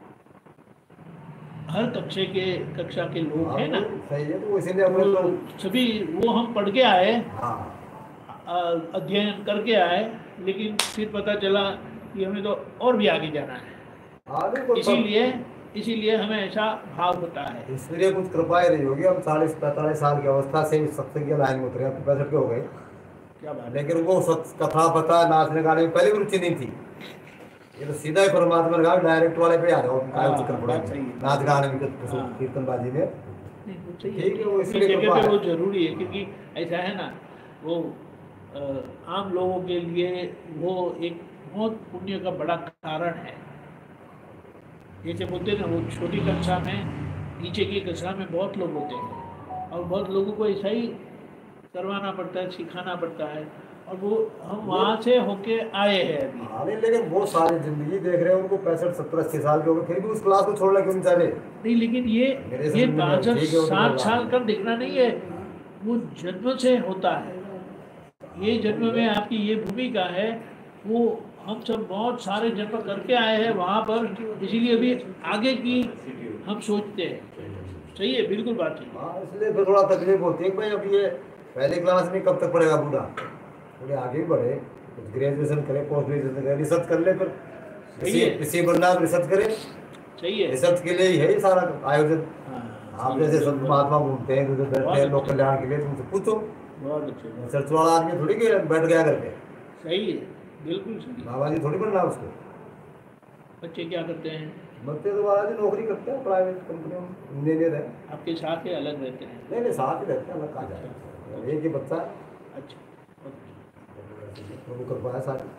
हर कक्षे के कक्षा के लोग हैं ना, सही है, तो इसीलिए अपने वो तो सभी वो हम पढ़ के आए, हाँ अ, अध्ययन करके आए, लेकिन फिर पता चला कि हमें तो और भी आगे जाना है। आगे को इसीलिए इसीलिए हमें ऐसा भाव होता है। इसलिए कुछ कृपा ही नहीं होगी। हम चालीस पैंतालीस साल की अवस्था से इस सत्संग की लाइन में उतरे, अब पैंसठ के हो गए, क्या बात है। लेकिन वो सत कथा पता नाचने गाने में पहले भी रुचि नहीं थी। ये तो सीधा ही परमात्मा ने कहा डायरेक्ट वाले पे आ जाओ, काय हाँ, चिकन बात पड़ेंगे सही है। नाच गाने में, कुछ हाँ। कीर्तनबाजी में। नहीं, वो सही है, ठीक है, वो अपनी इसलिए जगह कृपा पे है। वो जरूरी है, क्योंकि ऐसा है ना, वो अ, आम लोगों के लिए वो एक बहुत पुण्य का बड़ा कारण है। जैसे बोलते हैं ना, वो छोटी कक्षा में, नीचे की कक्षा में बहुत लोग होते हैं, और बहुत लोगों को ऐसा ही करवाना पड़ता है, सिखाना पड़ता है, और वो हम वहाँ से होके आए हैं अभी। हाँ नहीं, लेकिन वो सारी जिंदगी देख रहे हैं, उनको पैंसठ सत्तर अस्सी साल के हो गए, फिर भी उस क्लास को छोड़ना क्यों नहीं चाह रहे? नहीं, लेकिन ये मेरे ये समझ में पाँच ठीक है, वो तो सात बात साल है। का देखना नहीं है, वो जन्म से होता है। ये जन्म में आपकी ये भूमिका है, वो हम सब बहुत सारे जन्म करके आए हैं वहाँ पर, इसीलिए अभी आगे की हम सोचते हैं। सही है, बिल्कुल बात है। हाँ, इसलिए फिर थोड़ा तकलीफ होती है कि भाई अब ये पहली क्लास में कब तक पढ़ेगा बूढ़ा, थोड़े आगे भी बढ़े, कुछ ग्रेजुएशन करे, पोस्ट ग्रेजुएशन करे, रिसर्च कर ले, फिर सही है। इसी बनना रिसर्च करे, सही है। रिसर्च के लिए ही है ये सारा आयोजन। हाँ, आप जैसे संत महात्मा घूमते हैं, जो बैठते हैं लोक कल्याण के लिए, तुमसे पूछो, बहुत अच्छे, रिसर्च वाला आदमी थोड़ी कि बैठ गया करके, सही है, बिल्कुल सही। बाबा जी थोड़ी बनना उसको। बच्चे क्या करते हैं? बच्चे तो बाबा जी नौकरी करते हैं प्राइवेट कंपनियों में, इंजीनियर है। आपके साथ ही अलग रहते हैं? नहीं नहीं, साथ ही रहते हैं, अलग कहाँ जाए, एक ही बच्चा है, अच्छा, प्रभु कृपा है सारी।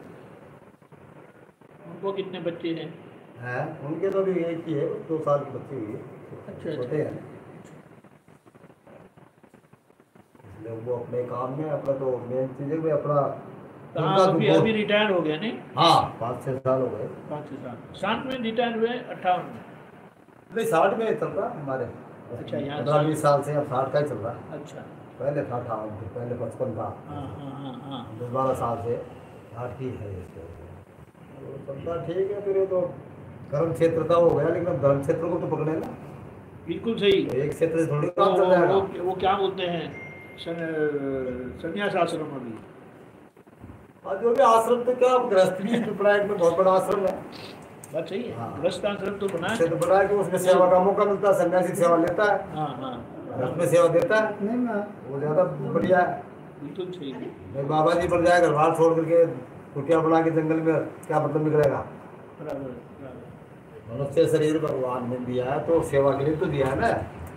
उनको कितने बच्चे हैं? हैं उनके तो भी एक ही है, दो साल की बच्ची हुई है, अच्छा, छोटे हैं, इसलिए वो अपने काम में अपना, तो मेन चीज़ है कि अपना कहाँ उनका अभी तो अभी रिटायर हो गया नहीं? हाँ पाँच छः साल हो गए। पाँच छः साल साठ में रिटायर हुए, अट्ठावन में? नहीं साठ में चल रहा है हमारे, अच्छा, यहाँ पंद्रह साठ- बीस साल से अब साठ का ही चल रहा है। अच्छा, पहले था अठावन, फिर पहले पचपन था, हाँ हाँ हाँ हाँ। दस बारह साल से साठ ही है इसको, तो चलता ठीक है। फिर ये तो कर्म क्षेत्र का हो गया, लेकिन अब धर्म क्षेत्र को तो पकड़े ना, बिल्कुल सही। एक क्षेत्र से थोड़ी वो, काम चल वो, जाएगा। वो, वो क्या बोलते हैं, सन- संन्यास आश्रम अभी। और जो भी आश्रम तो क्या, गृहस्थ भी पिपराइट में बहुत बड़ा आश्रम है, बात सही है, हाँ। गृहस्थ आश्रम तो बना से है। तो बड़ा है कि उसमें सेवा का मौका मिलता है, सन्यासी सेवा लेता है, हाँ हाँ, गृहस्थ में सेवा देता है, नहीं ना वो ज़्यादा बढ़िया है। बिल्कुल सही। नहीं बाबा जी बन जाए, घर बार छोड़ करके कुटिया बना के जंगल में, क्या मतलब निकलेगा? बराबर बराबर। मनुष्य शरीर भगवान ने दिया है तो सेवा के लिए तो दिया है ना,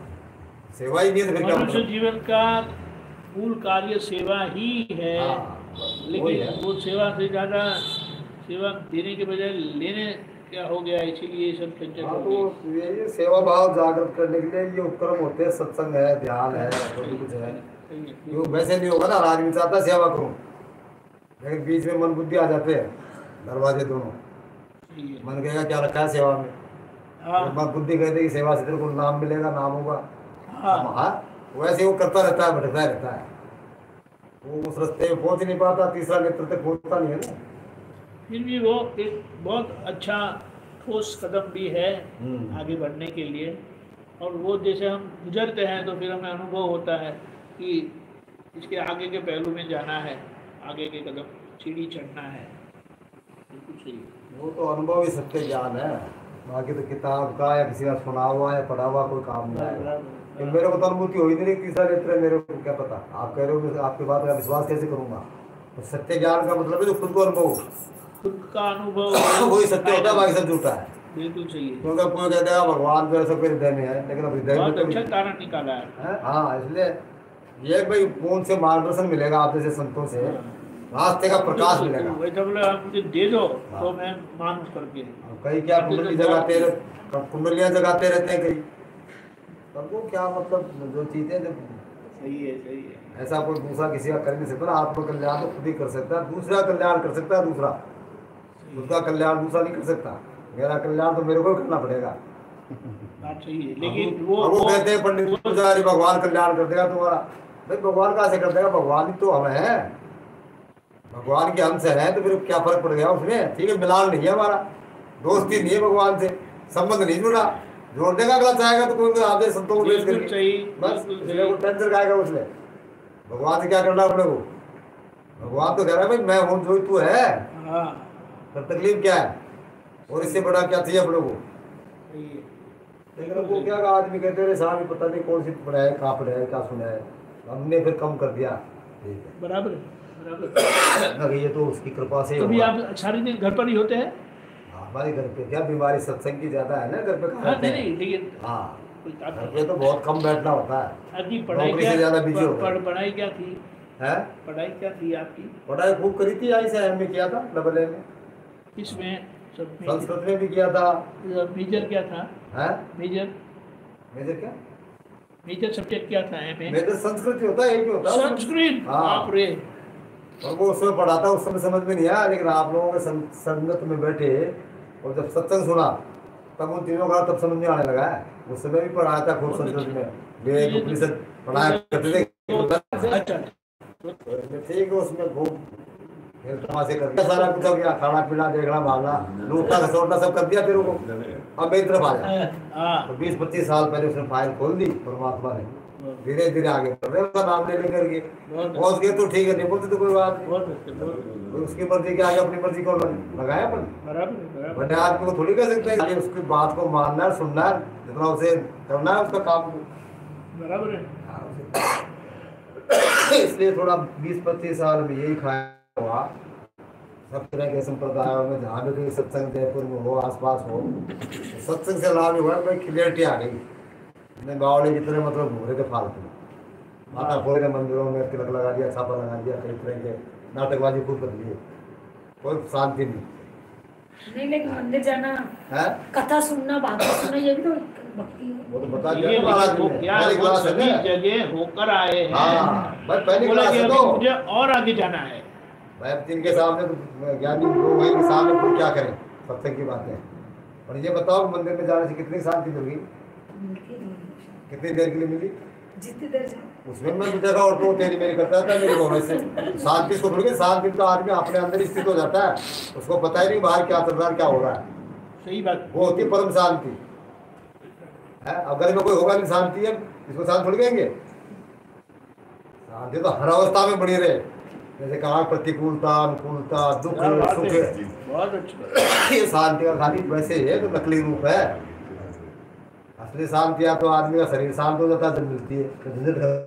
सेवा ही नहीं है तो फिर क्या मनुष्य मतलब? जीवन का मूल कार्य सेवा ही है। हाँ, वही लेकिन है। वो सेवा से ज़्यादा सेवा देने के बजाय लेने क्या हो गया, इसीलिए ये सब चंचल हाँ हो तो गई। ये सेवा भाव जागृत करने के लिए ये उपक्रम होते हैं, सत्संग है, ध्यान है, जो भी कुछ है। सही है, क्यों वैसे नहीं होगा ना, हर आदमी चाहता है सेवा करूँ, लेकिन बीच में मन बुद्धि आ जाते हैं, दरवाजे दोनों। सही है। मन कहेगा क्या रखा है सेवा में, हाँ एक बार बुद्धि कहते कि सेवा से तेरे को नाम मिलेगा, नाम होगा, हाँ, हाँ वैसे वो करता रहता है, भटकता रहता है, वो उस रास्ते में पहुंच ही नहीं पाता, तीसरा नेत्र तक पहुंचता नहीं है ना। फिर भी वो एक बहुत अच्छा ठोस कदम भी है हम्म। आगे बढ़ने के लिए। और वो जैसे हम गुजरते हैं तो फिर हमें अनुभव होता है कि इसके आगे के पहलू में जाना है, आगे के कदम सीढ़ी चढ़ना है। बिल्कुल सही। वो तो अनुभव ही सत्य ज्ञान है, बाकी तो किताब का या किसी का सुना हुआ या पढ़ा हुआ कोई काम नहीं आएगा। तो मेरे को तो अनुभूति हुई नहीं, तीसरा नेत्र है, मेरे को क्या पता, आप कह रहे हो, मैं आपकी बात का विश्वास कैसे करूंगा? तो सत्य ज्ञान का मतलब है जो खुद को अनुभव हो, खुद का अनुभव वही सत्य होता है, बाकी सब झूठा है। बिल्कुल सही है। क्योंकि कोई कहता है भगवान जो है सबके हृदय में है, लेकिन अब हृदय में बहुत तो अच्छा कारण निकाला है। है। हाँ, इसलिए ये भाई कौन से मार्गदर्शन मिलेगा आप जैसे संतों से, रास्ते का प्रकाश मिलेगा। वैसे बोले आप मुझे दे दो तो मैं मानूं करके। अब कई क्या कुंडली जगाते रह कुंडलियाँ जगाते रहते हैं कई, तब वो क्या मतलब जो चीज़ें जब सही है, सही है। ऐसा कोई दूसरा किसी का कर नहीं सकता ना, आत्म कल्याण तो खुद ही कर सकता है, दूसरा कल्याण कर सकता है, दूसरा उसका कल्याण दूसरा नहीं कर सकता, मेरा कल्याण तो मेरे को ही करना पड़ेगा। बात सही है, लेकिन वो अब वो कहते हैं पंडित पुजारी भगवान कल्याण कर देगा तुम्हारा, भाई भगवान कहाँ से कर देगा, भगवान ही तो हम हैं, भगवान के अंश है, तो फिर क्या फर्क पड़ गया उसमें? ठीक है, मिलान नहीं है हमारा, दोस्ती नहीं है भगवान से, संबंध नहीं जुड़ा, जोड़ देगा अगला चाहेगा तो कोई आप जैसे संतों को भेज बिल्कुल करके, सही, बस बिल्कुल इसलिए वो सही। टेंशन खाएगा उसने, भगवान से क्या करना अपने को? भगवान तो कह रहा है भाई मैं हूँ जो तू है, हाँ, पर तकलीफ क्या है और इससे बड़ा क्या चाहिए अपने को? सही है। लेकिन अब वो क्या कहा, आदमी कहते रहे साहब पता नहीं कौन सी पढ़ा है, कहाँ पढ़ा है, क्या सुना है, हमने फिर कम कर दिया, ठीक है बराबर है, बराबर। अगर ये तो उसकी कृपा से ही तो भी होगा। आप सारे दिन घर पर ही होते हैं? हाँ, हमारे घर पे क्या बीमारी सत्संग की ज्यादा है ना, घर पे कहाँ हाँ, रहते नहीं हैं? नहीं, लेकिन हाँ, कोई घर आप- पे तो बहुत कम बैठना होता है, आपकी पढ़ाई नौकरी क्या, से ज्यादा बिजी हो पढ़- गए। पढ़- पढ़ाई क्या थी? है पढ़ाई क्या थी आपकी? पढ़ाई खूब करी थी, आई से एम ए किया था, डबल ए में, किसमें? सब में? संस्कृत में भी किया था। मेजर क्या था? है मेजर मेजर क्या? मेजर सब्जेक्ट क्या था यहाँ पे? मेजर संस्कृत होता है, एक ही होता है संस्कृत। हाँ। बाप रे। और वो उसमें पढ़ाता उस समय समझ में नहीं आया, लेकिन आप लोगों के सं- संगत में बैठे और जब सत्संग सुना तब उन तीनों का तब समझ में आने लगा है। उस समय भी पढ़ाया था खूब संस्कृत में, वेद उपनिषद पढ़ाया करते थे। अच्छा। ठीक है, उसमें खूब फिर तमाशे कर दिया, सारा कुछ हो गया, खाना पीना देखना भागना लूटना घसोटना सब कर दिया तेरे को। अब मेरी तरफ आ जा। हाँ। तो बीस पच्चीस साल पहले उसने फाइल खोल दी परमात्मा ने, धीरे धीरे आगे बढ़ रहे उसका नाम ले लेकर के पहुंच गए तो ठीक है, नहीं बोलते तो कोई बात नहीं। बहुत अच्छे, बहुत अच्छे। तो उसकी मर्जी के आगे अपनी मर्जी को लगाया अपन, बराबर है, बराबर। बड़े आदमी को थोड़ी कह सकते हैं खाली उसकी बात को मानना है, सुनना है, जितना उसे करना है उसका काम। बराबर है। इसलिए थोड़ा बीस पच्चीस साल में यही खाया हुआ, सब तरह के संप्रदायों में जहाँ भी कोई सत्संग जयपुर में हो आसपास हो, सत्संग से लाभ हुआ भाई क्लियरिटी आ गई। मैं बावड़े की तरह मतलब घूम रहे थे फालतू, माता खोल के मंदिरों में तिलक लगा दिया, छापा लगा दिया, कई तरह के नाटकबाजी खूब कर लिए, कोई शांति नहीं। नहीं, लेकिन मंदिर जाना है कथा सुनना भागवत सुनना ये भी तो भक्ति है। वो तो बता ये दिया ना महाराज देखो ने, क्या पहली वो क्लास है सभी ना। जगह होकर आए हैं। हाँ भाई पहली बोला क्लास कि है अभी तो मुझे और आगे जाना है। भाई अब इनके सामने तो ज्ञानी लोग हैं, इनके सामने कोई क्या करें, सत्संग की बात है। और ये बताओ मंदिर में जाने से कितनी शांति मिली, मिलती नहीं। कितनी देर के लिए मिली? जितनी देर जाओ उसमें मैं देखा और तो तेरी मेरी करता था मेरे को वैसे शांति को थोड़ी, शांति तो आदमी अपने अंदर ही स्थित हो जाता है, उसको पता ही नहीं बाहर क्या चल रहा है क्या हो रहा है। सही बात। वो होती है परम शांति है। अगर में कोई होगा नहीं शांति है, इसको शांत थोड़ी कहेंगे। शांति तो हर अवस्था में बनी रहे, जैसे कहा प्रतिकूलता अनुकूलता दुख क्या सुख, बात है, बहुत अच्छा। ये शांति का खाली वैसे है तो नकली रूप है। असली शांति या तो आदमी का शरीर शांत हो जाता है जब मिलती है,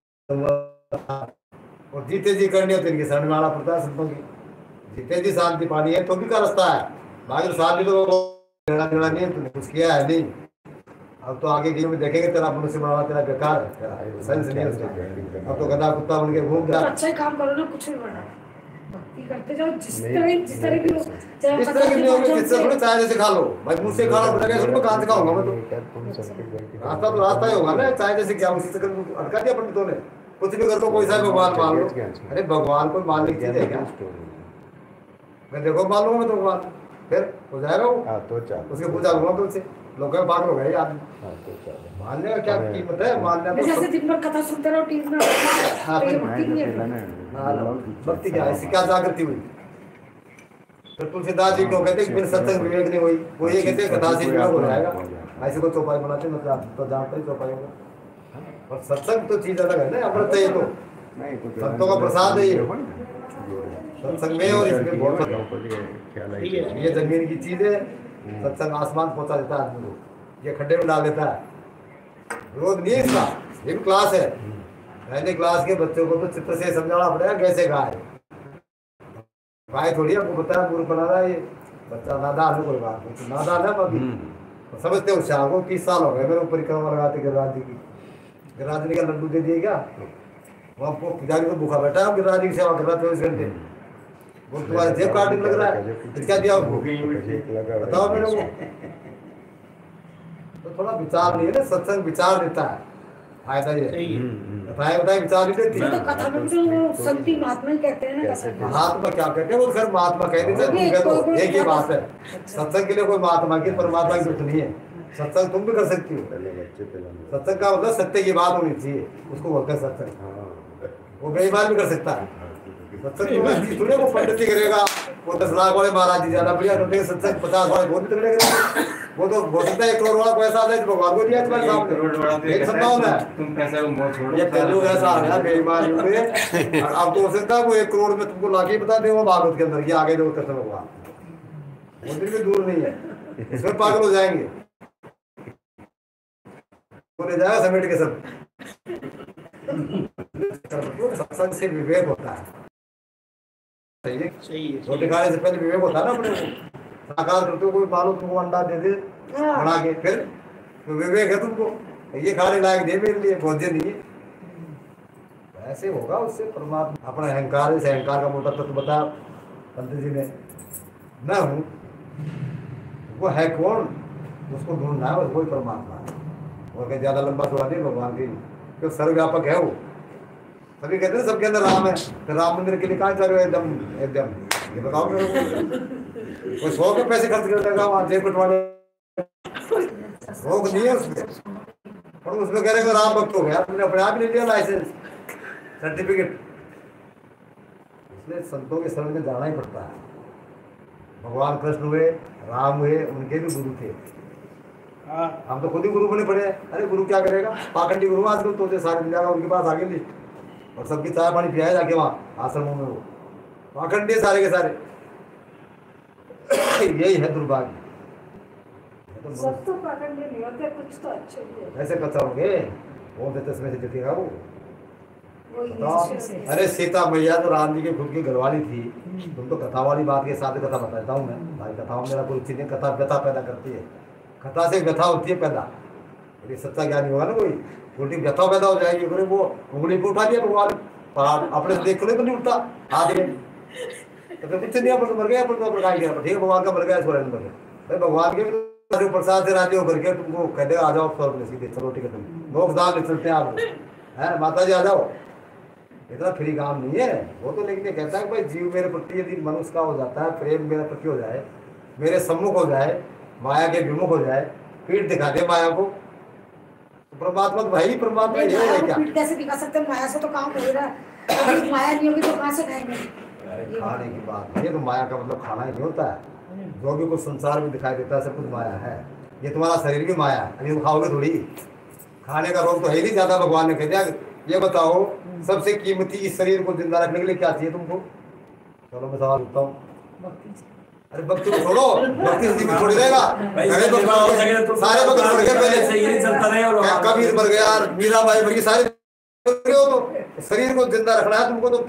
और जीते जी करनी है तो इनके शरण में आना पड़ता है संतों की। जीते जी शांति पानी है तो भी का रास्ता है, बाकी शांति तो लेना देना नहीं है, तूने कुछ किया है नहीं। अब तो आगे की में देखेंगे तेरा मनुष्य बनाना तेरा बेकार है, तेरा सेंस नहीं है उसका। अब तो गधा कुत्ता बन के घूम तो जा। अच्छा ही काम करो ना, कुछ भी बना भक्ति करते जाओ, जिस तरह जिस तरह की हो, चाहे इस तरह की नहीं होगी, जिससे थोड़ी चाय जैसे खा लो भाई, मुझसे खा लो बेटा, कैसे मैं कहाँ से खाऊंगा मैं? तो रास्ता तो रास्ता ही होगा ना, चाय जैसे क्या उसी से अटका दिया पंडितों ने। कुछ भी कर दो, कोई सा भगवान मान लो, अरे भगवान कोई मानने की चीज है क्या? मैं देखो मान लूंगा मैं तो भगवान, फिर हो जाएगा वो, उसकी पूजा करूंगा तुमसे, लोग पागल हो गए आदमी। मानने का क्या कीमत है? मानने जैसे तो दिन भर कथा सुनते रहो टीवी में, हाँ, तो ये भक्ति नहीं है। भक्ति क्या है, इससे क्या जागृति हुई? फिर तुलसीदास जी क्यों कहते कि फिर सत्संग विवेक नहीं हुई? वो ये कहते कथा से विवेक हो जाएगा। ऐसे को चौपाई बनाते मतलब तो जानते ही चौपाई होगा, और सत्संग तो चीज अलग है ना, अमृत है ये तो, संतों का प्रसाद है ये सत्संग में। और इसमें बहुत ये जमीन की चीज है, सत्संग आसमान पहुंचा देता है आदमी को, ये खड्डे में डाल देता है। विरोध नहीं है इसका, ये भी क्लास है। पहले क्लास के बच्चों को तो चित्र से समझाना पड़ेगा कैसे गाय गाय थोड़ी आपको बताया मूर्ख बना रहा है ये बच्चा, नादान है कोई बात नहीं, नादान है अभी तो समझते हो। शाह को तीस साल हो गए मेरे ऊपर परिक्रमा लगाते गिरिराज जी की, गिरिराज जी का लड्डू दे दिए क्या? वो आपको पुजारी को भूखा बैठा है, गिरिराज जी की सेवा कर रहा है चौबीस घंटे, वो तुम्हारे जेब काटने लग रहा है, फिर क्या दिया बताओ मेरे को? तो थोड़ा विचार नहीं है ना, सत्संग विचार देता है, फायदा ये बताए बताए विचार नहीं देती। तो कथा में तो वो संति महात्मा ही कहते हैं ना कथा में। महात्मा क्या कहते हैं? वो खैर महात्मा कहते हैं, तुम कह दो एक ही बात है। सत्संग के लिए कोई महात्मा की परमात्मा की जरूरत नहीं है, सत्संग तुम भी कर सकती हो। सत्संग का मतलब सत्य की बात होनी चाहिए, उसको बोलते हैं सत्संग। वो बेईमान भी कर सकता है सत्संग, थोड़े वो पंडित ही करेगा, वो दस लाख वाले महाराज जी ज्यादा बढ़िया करते हैं सत्संग, पचास वाले बहुत भी तगड़े करेंगे। वो तो हो सकता है एक करोड़ वाला पैसा आ जाए तो भगवान को दिया तुम्हारे सामने, एक संभावना है। तुम पैसे को मोह छोड़ो, ये कलयुग ऐसा आ गया बेईमान युग में। अब तो हो सकता है वो एक करोड़ में तुमको लाके बता दे वो भागवत के अंदर, ये आगे जो कृष्ण भगवान, वो दिन भी दूर नहीं है, इसमें पागल हो जाएंगे, वो ले जाएगा समेट के सब। सत्संग से विवेक होता है, सही है, सही है। रोटी खाने से पहले विवेक होता है ना अपने को। साकार करते हो, कोई मानो तुमको अंडा दे दे बना के, फिर तो विवेक है तुमको, ये खाने लायक दे मेरे लिए, भोज्य नहीं है। ऐसे होगा उससे परमात्मा अपना अहंकार, इस अहंकार का मोटा तत्व बताया पंत जी ने, मैं हूँ वो है कौन, उसको ढूंढना है, वही परमात्मा है। और कहीं ज्यादा लंबा थोड़ा नहीं भगवान की, क्यों सर्वव्यापक है वो। सभी कहते हैं सबके अंदर राम है, तो राम मंदिर के लिए कहाँ चाह रहे हो एकदम एकदम, ये बताओ मेरे को। कोई सौ के पैसे खर्च कर देगा वहाँ जेब कटवाने, रोक नहीं है उसमें, और उसमें कह रहे हैं राम भक्त हो गया, तुमने अपने आप ही ले लिया लाइसेंस सर्टिफिकेट। इसलिए संतों के शरण में जाना ही पड़ता है। भगवान कृष्ण हुए, राम हुए, उनके भी गुरु थे। हाँ हम तो खुद ही गुरु बने पड़े हैं। अरे गुरु क्या करेगा, पाखंडी गुरु आजकल तो होते सारे दुनिया का, उनके पास आगे लिस्ट, और सबकी चाय पानी पियाए जाके वहाँ आश्रमों में, वो पाखंडी सारे के सारे। यही है दुर्भाग्य। तो सब तो पाखंडी नहीं होते, कुछ तो अच्छे भी होते। ऐसे कच्चा होंगे वो तो तस्में से जितेगा वो। वही बताओ, नीचे से। अरे सीता मैया तो राम जी की खुद की घरवाली थी। तुम तो कथा वाली बात के साथ कथा बताता हूँ मैं भाई, कथाओं मेरा कोई चीज़ नहीं, कथा व्यथा पैदा करती है, कथा से व्यथा होती है पैदा। ये सच्चा ज्ञानी होगा ना कोई, उल्टी व्यथा पैदा हो जाएगी। बोले वो उंगली पर उठा दिया भगवान, पहाड़ अपने से देख तो नहीं उठता हाथ में, तो फिर कुछ नहीं, अपन तो मर गया, अपन तो अपन खाई गया, ठीक है भगवान का मर गया, इसको मर गया। भगवान के प्रसाद से राजी होकर के तुमको कह देगा आ जाओ स्वर्ग में सीधे, चलो ठीक है तुम मोक्ष धाम में चलते हैं आप लोग, है माता जी आ जाओ। इतना फ्री काम नहीं है वो तो, लेकिन ये कहता है कि भाई जीव मेरे प्रति यदि मनुष्य का हो जाता है, प्रेम मेरे प्रति हो जाए, मेरे सम्मुख हो जाए, माया के विमुख हो जाए, पीठ दिखा दे माया को, तो परमात्मा तो भाई परमात्मा ही है क्या। पीठ कैसे दिखा सकते हैं, माया से तो काम हो रहा है, अभी माया नहीं होगी तो कहाँ से खाएंगे। अरे खाने की बात ये तो माया का मतलब खाना ही नहीं होता है। जो भी कुछ संसार में दिखाई देता है सब कुछ माया है। ये तुम्हारा शरीर भी माया है, अभी तुम खाओगे थोड़ी, खाने का रोग तो है ही नहीं ज्यादा। भगवान ने कह दिया ये बताओ सबसे कीमती इस शरीर को जिंदा रखने के लिए क्या चाहिए तुमको। चलो मैं सवाल पूछता हूँ, अरे भक्ति को छोड़ो, भक्ति से छोड़ देगा, अरे तो सारे भक्त मर गए पहले, कबीर मर गया, मीरा बाई मर गई, सारे हो तो शरीर को जिंदा रखना है तुमको तो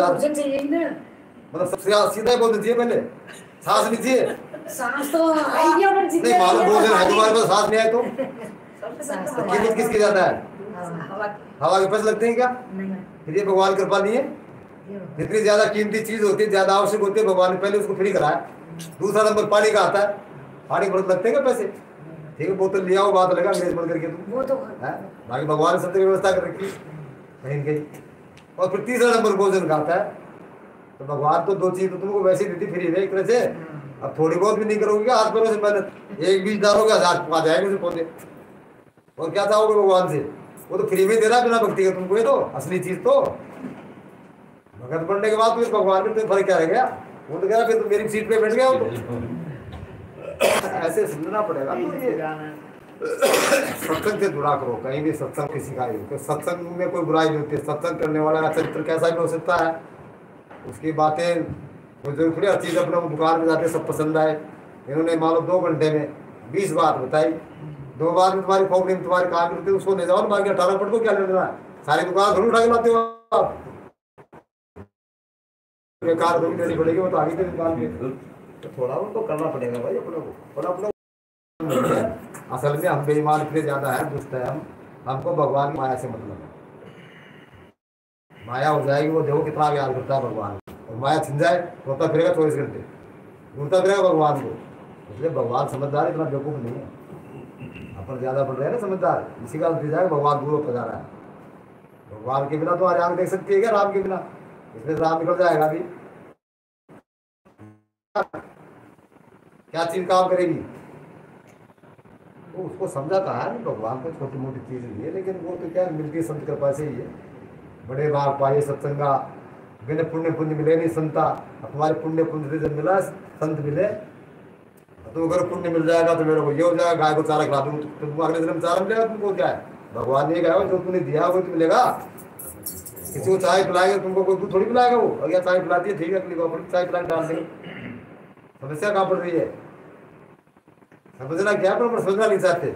मतलब सबसे सीधा बोल दीजिए, पहले सांस लीजिए, सांस तो आएगी अगर नहीं मालूम दो दिन है तुम्हारे पास सांस नहीं आए तो, तो कीमत किसकी ज्यादा है, हवा के पैसे लगते हैं क्या, फिर ये भगवान कृपा नहीं है। जितनी ज्यादा कीमती चीज होती है, ज्यादा आवश्यक होती है, भगवान ने पहले उसको फ्री कराया। दूसरा नंबर पानी का आता है, पानी के लगते हैं क्या पैसे, ठीक है बोतल लिया हो बात लगा अंग्रेज बन करके तुम वो तो है, बाकी भगवान ने सब व्यवस्था कर रखी कहीं कहीं। और फिर तीसरा नंबर भोजन का आता है, तो भगवान तो दो चीज तो तुमको वैसे ही देती फ्री है एक तरह से। अब थोड़ी बहुत भी नहीं करोगे क्या हाथ पैरों से मेहनत, एक बीज डालोगे हजार आ जाएंगे उसे पौधे, और क्या चाहोगे भगवान से, वो तो फ्री में दे रहा है बिना भक्ति के तुमको। ये तो असली चीज तो भगत बनने के बाद तो भगवान में तो फर्क क्या रह गया, वो तो कह रहा फिर तो मेरी सीट पे बैठ गया वो तो। ऐसे समझना पड़ेगा। तो ये सत्संग से जुड़ा करो, कहीं भी सत्संग किसी का ही, सत्संग में कोई बुराई नहीं होती। सत्संग करने वाला का चरित्र कैसा भी हो सकता है, उसकी बातें वो जरूर थोड़ी हर चीज़ अपने दुकान में जाते सब पसंद आए। इन्होंने मान लो दो घंटे में बीस बात बताई, दो बार में तुम्हारी खोपड़ी में तुम्हारे काम करते उसको ले जाओ, बाकी अठारह पट को क्या लेना है, सारी दुकान थोड़ी उठा के लाते हो आप, बेकार थोड़ी लेनी पड़ेगी, वो तो आगे की दुकान पे तो थोड़ा वो तो करना पड़ेगा भाई अपने को। और अपना असल में हम बेईमान इतने ज्यादा है, दुष्ट है हम, हमको भगवान की माया से मतलब है। माया हो जाएगी, वो देखो कितना याद करता है भगवान, और माया छिन जाए रोता फिरेगा चौबीस घंटे, ढूंढता फिरेगा भगवान को। इसलिए भगवान समझदार इतना बेवकूफ नहीं है, अपन ज्यादा पढ़ रहे हैं ना समझदार, इसी का जाएगा भगवान दूर होता जा रहा है। भगवान के बिना तो हमारी आंख देख सकती है क्या राम के बिना, इसमें राम निकल जाएगा अभी, क्या चीज काम करेगी। तो उसको समझा कहा है भगवान को छोटी मोटी चीज नहीं है, लेकिन वो तो क्या मिलती है संत कृपा से ही है। बड़े भाग पाए सत्संगा, बिना पुण्य पुण्य मिले नहीं संता, तुम्हारे पुण्य पुण्य से जब मिला संत मिले, तो अगर पुण्य मिल जाएगा तो मेरे को ये हो जाएगा, गाय को चारा खिला दूँ तो तुमको अगले दिन चारा मिलेगा, तुमको क्या है भगवान ने कहा जो तुमने दिया वो तो मिलेगा। किसी को चाय पिलाएगा तुमको कोई दूध थोड़ी पिलाएगा, वो अगर चाय पिलाती है ठीक है, अगली बार चाय पिला डाल देंगे। समस्या कहाँ पड़ रही है, समझना क्या पर समझना नहीं चाहते।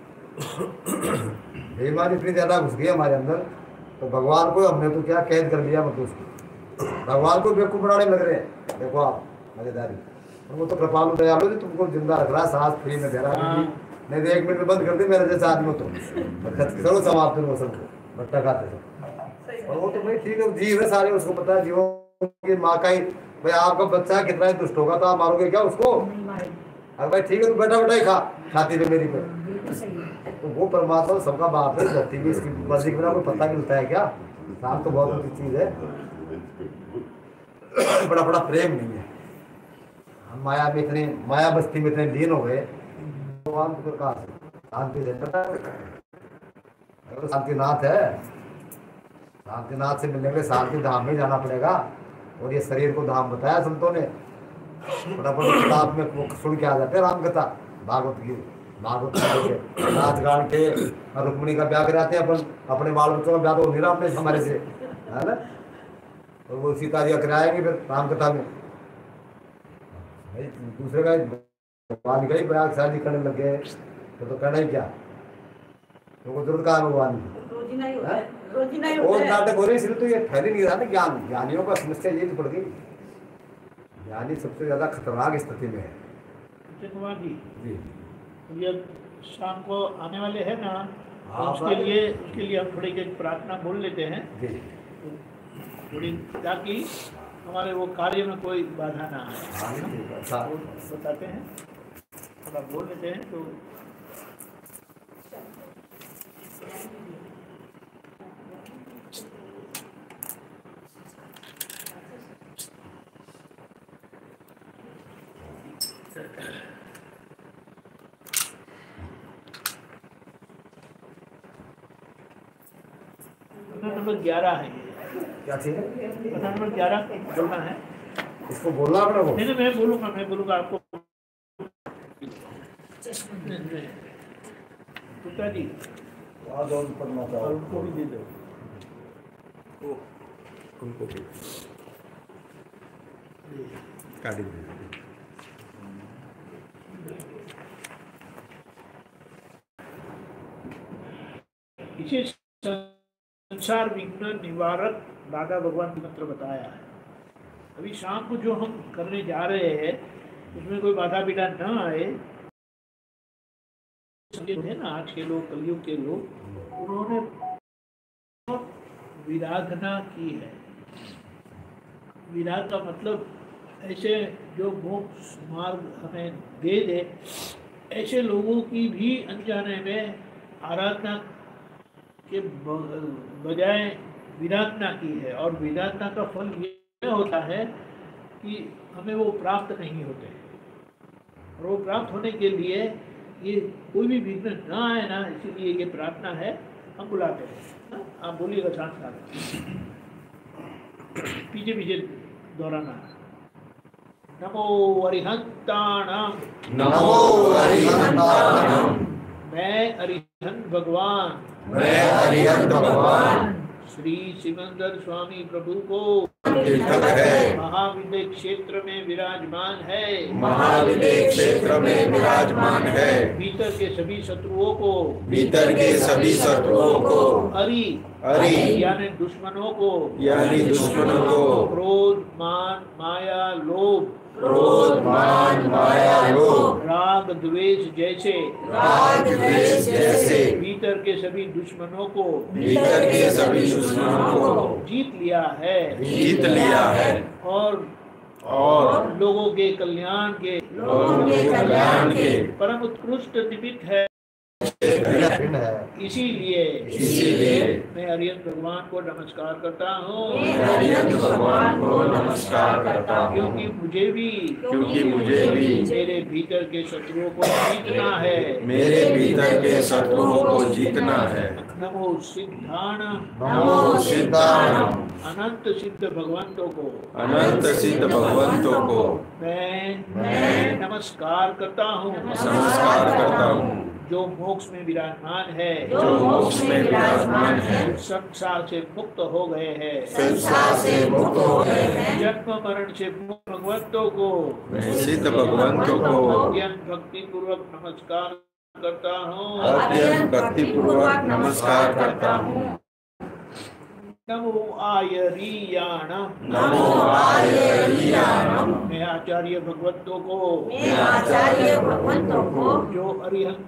बेईमानी इतनी ज्यादा घुस गई हमारे अंदर, तो भगवान को हमने तो क्या कैद कर लिया, मतलब उसको भगवान को बेवकूफ बनाने लग रहे हैं। देखो आप मजेदारी, और वो तो कृपालु दयालु जी तुमको जिंदा रख रहा है, सांस फ्री में दे रहा है, नहीं तो एक मिनट में बंद कर दे मेरे जैसे आदमी तो करो समाप्त हो सबको बट्टा खाते सब। और वो तो भाई ठीक है जीव है सारे, उसको पता है जीवों की माँ का ही भाई आपका बच्चा कितना ही दुष्ट होगा तो आप मारोगे क्या उसको। अरे भाई ठीक है तू बैठा बैठा ही खा छाती पे मेरी पे, तो वो परमात्मा सबका बाप है। धरती में इसकी मर्जी के बिना कोई पता मिलता है क्या? शाम तो बहुत बड़ी चीज़ है, बड़ा बड़ा प्रेम नहीं है। हम माया में इतने माया बस्ती में इतने लीन हो गए, भगवान तो कहाँ से शांति देता है? अगर शांतिनाथ है, शांतिनाथ से मिलने के लिए शांति धाम में जाना पड़ेगा। और ये शरीर को धाम बताया संतों ने। फटाफट किताब में वो सुन के आ जाते हैं राम कथा, भागवत की भागवत के राजगान के रुक्मिणी का ब्याह कराते हैं अपन, अपने बाल बच्चों का ब्याह तो नहीं रहा अपने हमारे से, है ना? और वो सीता जी कराएंगे फिर राम कथा में। भाई दूसरे का भगवान का ही प्रयाग शादी करने लग गए तो, तो करना ही क्या? तो जरूरत कहा भगवान की? रोजीना ही होता है, रोजीना ही और होता है। नाटक हो रही, इसलिए तो ये ठहर ही नहीं रहा ना ज्ञान। ज्ञानियों का समस्या ये तो पड़ गई, ज्ञानी सबसे ज्यादा खतरनाक स्थिति में है। सचिन कुमार जी, जी ये शाम को आने वाले हैं ना, हाँ, तो उसके लिए उसके लिए हम थोड़ी देर प्रार्थना बोल लेते हैं जी थोड़ी, ताकि हमारे वो कार्य में कोई बाधा ना आए। हाँ, ठीक है, अच्छा वो बताते हैं, थोड़ा बोल लेते हैं तो नंबर ग्यारह है ये। क्या चाहिए? कथा नंबर ग्यारह बोलना है। इसको बोलना अपने को? नहीं नहीं, मैं बोलूँगा मैं बोलूँगा आपको। गुप्ता जी आज और पढ़ना और चाहो उनको भी दे दो। ओ, उनको भी काट दीजिए। इसे संसार विघ्न निवारक दादा भगवान का मंत्र बताया है। अभी शाम को जो हम करने जा रहे हैं उसमें कोई बाधा बिना न आए। है ना, आज के लोग, कलयुग के लोग, उन्होंने विराधना की है। विराग का मतलब ऐसे जो मोक्ष मार्ग हमें दे दे, ऐसे लोगों की भी अनजाने में आराधना के बजाय विराधना की है। और विराधना का फल ये होता है कि हमें वो प्राप्त नहीं होते। और वो प्राप्त होने के लिए ये कोई भी विघ्न ना आए ना, इसीलिए ये प्रार्थना है, हम बुलाते हैं। आप बोलिएगा साथ साथ, पीछे पीछे दोहराना। नमो अरिहंताणाम, नमो अरिहंताणाम, मैं अरिहंत भगवान, मैं अरिहंत भगवान श्री सिमंदर स्वामी प्रभु को तीर्थक है, महाविद्य क्षेत्र में विराजमान है, महाविद्य क्षेत्र में विराजमान है, भीतर के सभी शत्रुओं को, भीतर के सभी शत्रुओं को, अरि अरि यानी दुश्मनों को, यानी दुश्मनों को, क्रोध मान माया लोभ, क्रोध मान माया लोभ, राग द्वेष जैसे राग द्वेष जैसे भीतर के सभी दुश्मनों को, भीतर के सभी दुश्मनों को जीत लिया है, जीत लिया है, और और लोगों के कल्याण के लोगों के कल्याण के परम उत्कृष्ट निमित्त है। है। इसीलिए इसीलिए मैं अरिहंत भगवान को नमस्कार करता हूँ, अरिहंत भगवान को नमस्कार करता हूँ, क्योंकि मुझे भी क्योंकि मुझे भी मेरे भीतर के शत्रुओं को जीतना है, मेरे भीतर के शत्रुओं को जीतना है। नमो सिद्धाण, नमो सिद्धाणम, अनंत सिद्ध भगवंतों को अनंत सिद्ध भगवंतों को मैं मैं नमस्कार करता हूँ, नमस्कार करता हूँ, जो मोक्ष में विराजमान है, जो मोक्ष में विराजमान है, संसार से मुक्त हो गए हैं, संसार से मुक्त हो गए हैं, जन्म मरण से मुक्त भगवंतों को मैं सिद्ध भगवंतों को अत्यंत भक्ति पूर्वक नमस्कार करता हूँ। अत्यंत भक्ति पूर्वक नमस्कार करता हूँ। नमो आयरीयाण, नमो आयरीयाणम, मैं आचार्य भगवंतों को मैं आचार्य भगवंतों को जो अरिहंत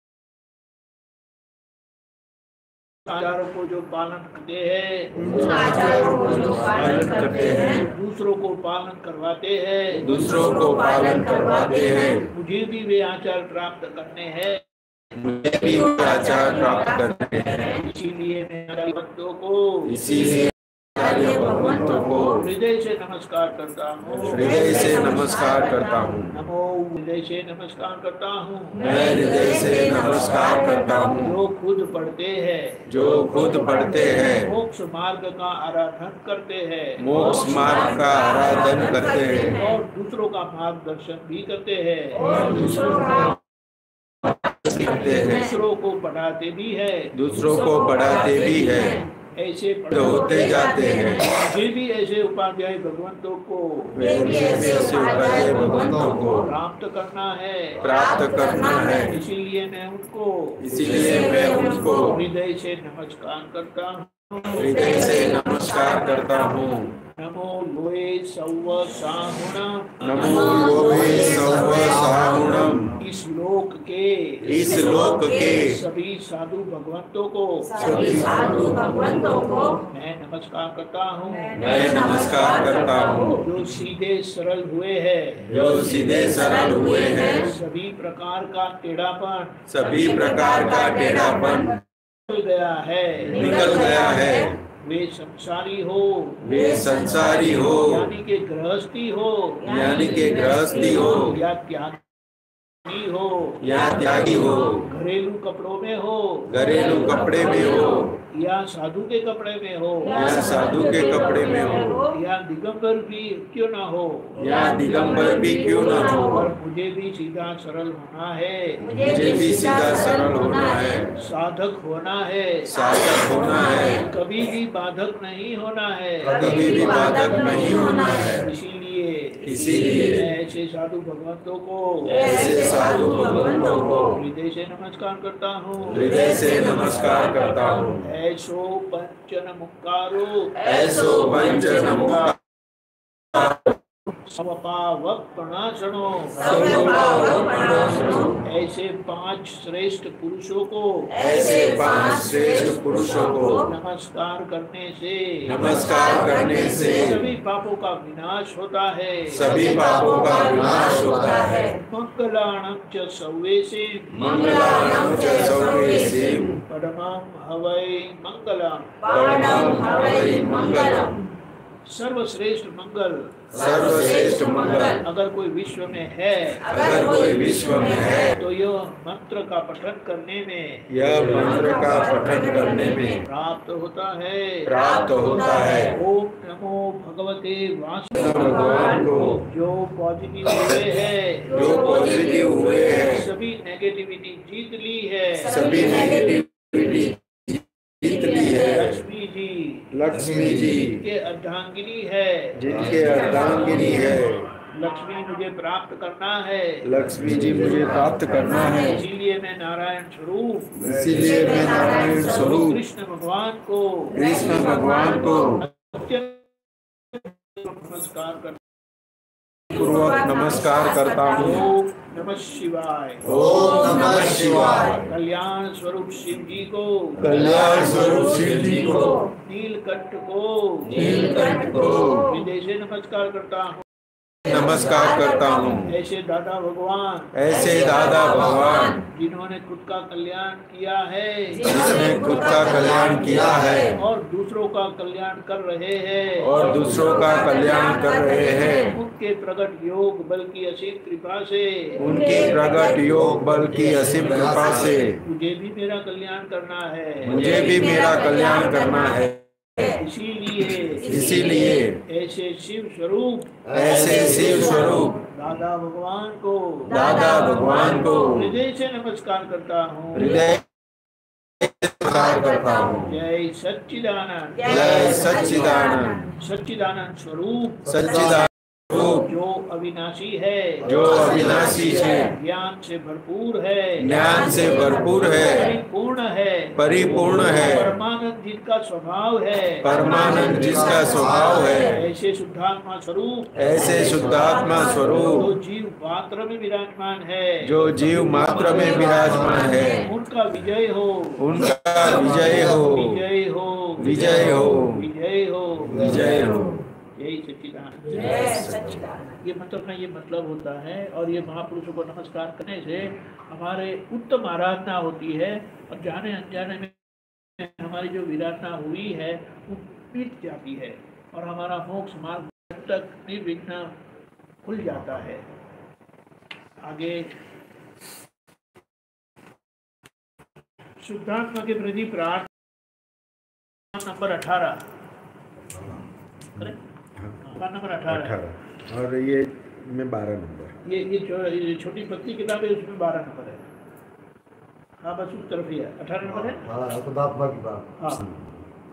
आचारों को जो पालन करते हैं, उन आचार्यों को जो पालन करते हैं, दूसरों को पालन करवाते हैं, दूसरों को पालन करवाते हैं, मुझे भी वे आचार प्राप्त करने हैं। मुझे भी आचार प्राप्त करने हैं। इसीलिए मैं सारे भक्तों को इसीलिए सारे भगवंतों को हृदय से नमस्कार करता हूँ। हृदय से नमस्कार करता हूँ। नमो हृदय से नमस्कार करता हूँ। मैं हृदय से नमस्कार करता हूँ। जो खुद पढ़ते हैं, जो खुद पढ़ते हैं, मोक्ष मार्ग का आराधन करते हैं, मोक्ष मार्ग का आराधन करते हैं और दूसरों का मार्गदर्शन भी करते हैं, और दूसरों को करते हैं, दूसरों को पढ़ाते भी है, दूसरों को पढ़ाते भी है, ऐसे तो होते जाते हैं। मुझे भी ऐसे उपाध्याय भगवंतों को वे भी ऐसे उपाध्याय भगवंतों को प्राप्त करना है प्राप्त करना है। इसीलिए मैं उनको इसीलिए मैं उनको हृदय से नमस्कार करता हूँ। हृदय से नमस्कार करता हूँ। नमो लोए सौव साहुणम, नमो लोहे सौव साहुणम, इस लोक के इस लोक के सभी साधु भगवंतों को सभी साधु भगवंतों को मैं नमस्कार करता हूँ। मैं नमस्कार करता हूँ। जो सीधे सरल हुए हैं, जो सीधे सरल हुए हैं, सभी प्रकार का टेढ़ापन सभी प्रकार का टेढ़ापन निकल गया है, निकल गया है। वे संसारी हो, वे संसारी हो, यानी के गृहस्थी हो, यानी के गृहस्थी हो, या त्यागी हो, या त्यागी हो, घरेलू कपड़ों में हो, घरेलू कपड़े में हो, या साधु के कपड़े में हो, या साधु के कपड़े में हो, या दिगंबर भी क्यों ना हो, या दिगंबर भी क्यों न हो, और मुझे भी सीधा सरल होना है, मुझे भी सीधा सरल होना है, साधक होना है, साधक होना है, कभी भी बाधक नहीं होना है, कभी भी बाधक नहीं होना है। इसीलिए इसीलिए मैं ऐसे साधु भगवंतों को ऐसे साधु भगवंतों को हृदय से नमस्कार करता हूँ। हृदय से नमस्कार करता हूँ। ऐसो पंचन मुक्कारो ऐसो पंचनमुख समपावक प्रणाशनो, ऐसे पांच श्रेष्ठ पुरुषों को ऐसे पांच श्रेष्ठ पुरुषों को नमस्कार करने से नमस्कार करने से सभी पापों का विनाश होता है, सभी पापों का विनाश होता है। मंगलाणं च सर्वेषे मंगलानां च सर्वेषु परमं हवै मंगलम्। परमं हवै मंगलम्। सर्वश्रेष्ठ मंगल सर्वश्रेष्ठ मंगल अगर कोई विश्व में है, अगर कोई विश्व में है, तो यह मंत्र का पठन करने में यह मंत्र का पठन करने में प्राप्त होता है। प्राप्त होता है। ओम नमो भगवते वासुदेवाय। भगवान को जो पॉजिटिव हुए हैं, जो पॉजिटिव हुए हैं, सभी नेगेटिविटी जीत ली है। सभी नेगेटिविटी जीत ली है। लक्ष्मी जी लक्ष्मी जी के अर्धांगिनी है, जिनके अर्धांगिनी है, लक्ष्मी मुझे प्राप्त करना है। लक्ष्मी जी मुझे प्राप्त करना है। इसीलिए मैं नारायण स्वरूप इसीलिए मैं नारायण स्वरूप कृष्ण भगवान को कृष्ण भगवान को अत्यंत नमस्कार करता पूर्वक नमस्कार करता हूँ। ओम नमः शिवाय। ओम नमः शिवाय। कल्याण स्वरूप शिव जी को कल्याण स्वरूप शिव जी को नीलकंठ को नीलकंठ को हृदय से नमस्कार करता हूँ। नमस्कार करता हूँ। ऐसे दादा भगवान ऐसे दादा भगवान जिन्होंने खुद का कल्याण किया है, जिसने खुद का कल्याण किया है और दूसरों का कल्याण कर रहे हैं, और दूसरों का कल्याण कर रहे हैं, उनके प्रकट योग बल की असीम कृपा से उनके प्रकट योग बल की असीम कृपा से मुझे भी मेरा कल्याण करना है। मुझे भी मेरा कल्याण करना है। इसीलिए इसीलिए ऐसे शिव स्वरूप ऐसे शिव स्वरूप दादा भगवान को दादा भगवान को हृदय से नमस्कार करता हूँ। हृदय से नमस्कार करता हूँ। जय सच्चिदानंद। जय सच्चिदानंद। सच्चिदानंद स्वरूप सच्चिदानंद स्वरूप जो अविनाशी है, जो अविनाशी है, ज्ञान से भरपूर है, ज्ञान से भरपूर है, परिपूर्ण है, परिपूर्ण है, परमानंद जिसका स्वभाव है, परमानंद जिसका स्वभाव है, ऐसे शुद्धात्मा स्वरूप ऐसे शुद्धात्मा जो स्वरूप जीव पात्र में विराजमान है, जो जीव मात्र में विराजमान है, उनका विजय हो, उनका विजय हो, विजय हो, विजय हो, विजय हो, विजय हो। जय सच्चिदानंद। सच्चिदानंद। जय सच्चिदानंद। ये मंत्र का ये मतलब होता है। और ये महापुरुषों को नमस्कार करने से हमारे उत्तम आराधना होती है और जाने अनजाने में हमारी जो विराधना हुई है वो मिट जाती है और हमारा मोक्ष मार्ग तक निर्विघ्न खुल जाता है। आगे शुद्धात्मा के प्रति प्रार्थना नंबर अठारह, नंबर अठारह, अठारह और ये में बारह नंबर। ये ये जो ये छोटी पतली किताब है उसमें बारह नंबर है। हाँ बस उस तरफ ही है, अठारह नंबर है। हाँ शुद्धात्मा की बात। हाँ।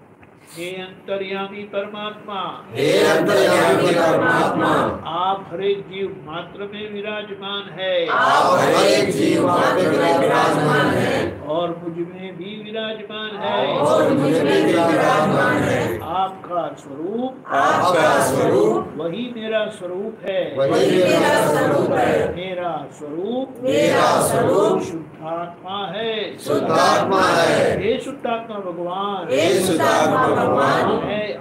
हे अंतर्यामी परमात्मा, हे अंतर्यामी परमात्मा, आप हर एक जीव मात्र में विराजमान है, आप हर एक जीव मात्र में विराजमान है और मुझ में भी विराजमान है, और मुझ में भी विराजमान है। आपका स्वरूप, आपका स्वरूप वही मेरा स्वरूप है, वही मेरा स्वरूप है। मेरा स्वरूप, मेरा स्वरूप शुद्धात्मा है, शुद्धात्मा है। हे शुद्धात्मा भगवान, हे शुद्धात्मा भगवान, मैं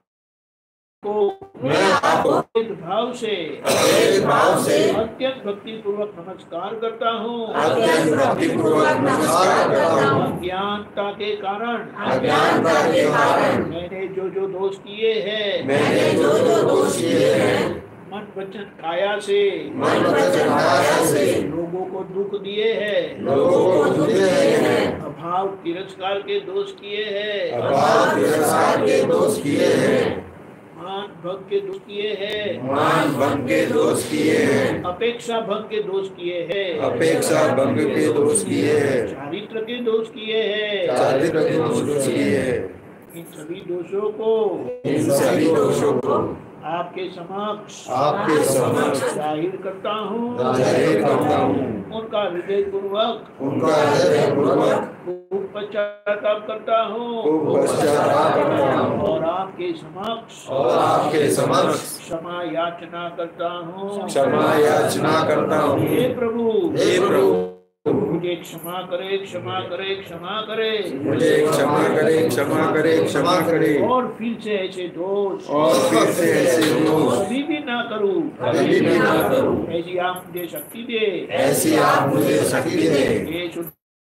आपको मैं आपको भाव से भेदभाव से अत्यंत भक्ति पूर्वक नमस्कार करता हूँ। अत्यंत भक्ति पूर्वक नमस्कार करता हूँ। अज्ञानता के कारण अज्ञानता के कारण मैंने जो जो दोष किए हैं, मैंने जो जो दोष किए हैं, मन वचन काया से मन वचन काया से लोगों को दुख दिए हैं, लोगों को दिए हैं, अभाव तिरस्कार के दोष किए हैं, अभाव तिरस्कार के दोष किए हैं, मान भंग के दोष किए हैं, मान भंग के दोष किए हैं, अपेक्षा भंग के दोष किए हैं, अपेक्षा भंग के दोष किए हैं, चारित्र के दोष किए हैं। चारित्र के दोष किए हैं। इन सभी दोषों को इन सभी दोषों को आपके समक्ष आपके समक्ष जाहिर करता हूँ, जाहिर करता हूँ। उनका हृदय पूर्वक उनका हृदय पूर्वक खूब पश्चाताप करता हूँ खूब पश्चाताप करता हूँ और आपके समक्ष और आपके समक्ष क्षमा याचना करता हूँ। क्षमा याचना करता हूँ। हे प्रभु, हे प्रभु, मुझे क्षमा करे, क्षमा करे, क्षमा करे, मुझे क्षमा करे, क्षमा करे, क्षमा करे और फिर से ऐसे दोष और फिर से ऐसे दोष कभी भी ना करूँ, कभी भी ना करूं। ऐसी आप मुझे शक्ति दे, ऐसी आप मुझे शक्ति दे। हे शुद्ध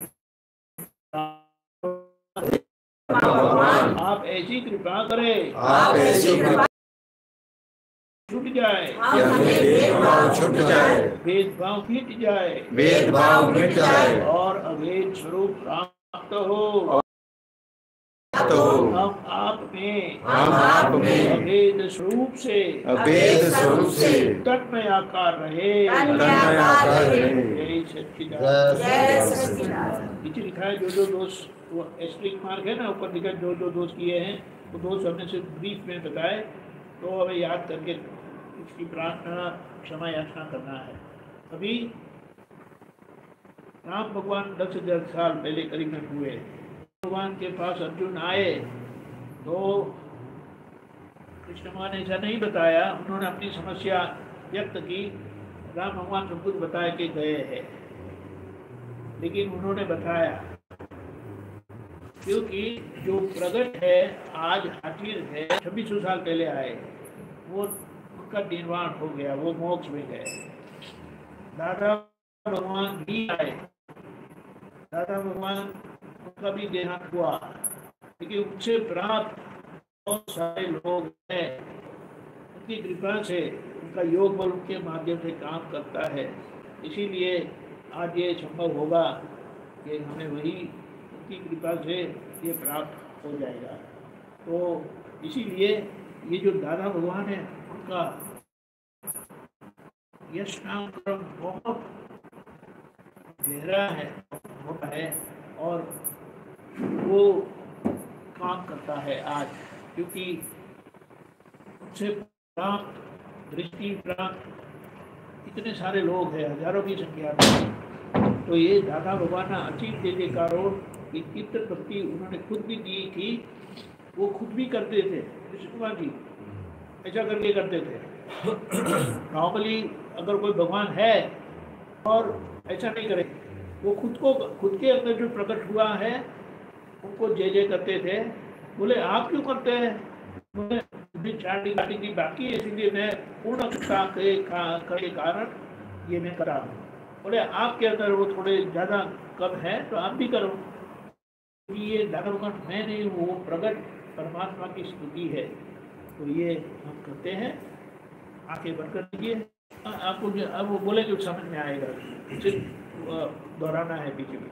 भगवान, आप ऐसी कृपा करें आप ऐसी कृपा छूट जाए, कि हमें भेदभाव छूट जाए, भेदभाव मिट जाए भेदभाव मिट जाए और अभेद स्वरूप प्राप्त हो। तो हम आप में हम आप में अभेद स्वरूप से अभेद स्वरूप से तन्मय आकार रहे। तन्मय आकार रहे। जय सच्चिदानंद। जय सच्चिदानंद। नीचे लिखा है जो जो दोष, वो एस्ट्रिक मार्क है ना, ऊपर लिखा है जो जो दोष किए हैं वो दोष हमने सिर्फ ब्रीफ में बताए, तो हमें याद करके इसकी प्रार्थना क्षमा याचना करना है। अभी राम भगवान दस हजार साल पहले करीब में हुए, भगवान के पास अर्जुन आए तो कृष्ण भगवान ने ऐसा नहीं बताया, उन्होंने अपनी समस्या व्यक्त की। राम भगवान सब कुछ बता के गए हैं, लेकिन उन्होंने बताया क्योंकि जो प्रगट है आज हाजिर है, छब्बीस सौ साल पहले आए, वो उनका निर्वाण हो गया, वो मोक्ष में गए। दादा भगवान भी आए, दादा भगवान उनका भी देहांत हुआ, लेकिन उनसे प्राप्त बहुत सारे लोग हैं, उनकी कृपा से उनका योग बल उनके माध्यम से काम करता है। इसीलिए आज ये संभव होगा कि हमें वही उनकी कृपा से ये प्राप्त हो जाएगा। तो इसीलिए ये जो दादा भगवान है उनका यश नाम क्रम बहुत गहरा है, मोटा है और वो काम करता है आज, क्योंकि उनसे प्राप्त दृष्टि प्राप्त इतने सारे लोग हैं, हजारों की संख्या में। तो ये दादा भगवान अचीव जय जयकारो की कीर्तन भक्ति उन्होंने खुद भी दी थी, वो खुद भी करते थे। कृष्ण कुमार जी ऐसा करके करते थे। नॉर्मली अगर कोई भगवान है और ऐसा नहीं करे, वो खुद को खुद के अंदर जो प्रकट हुआ है उनको जय जय करते थे। बोले आप क्यों करते हैं? बोले अभी चार्टिंग चार्टिंग की बाकी है, इसलिए मैं पूर्ण शिक्षा के का- के कारण ये मैं करा हूँ। बोले आपके अंदर वो थोड़े ज़्यादा कम है तो आप भी करो, क्योंकि ये धर्मगण मैं नहीं हूँ, वो प्रगट परमात्मा की स्तुति है। तो ये हम करते हैं, आंखें बंद कर दीजिए। आपको जो- अब वो बोले जो समझ में आएगा, सिर्फ अ, दोहराना है पीछे पीछे।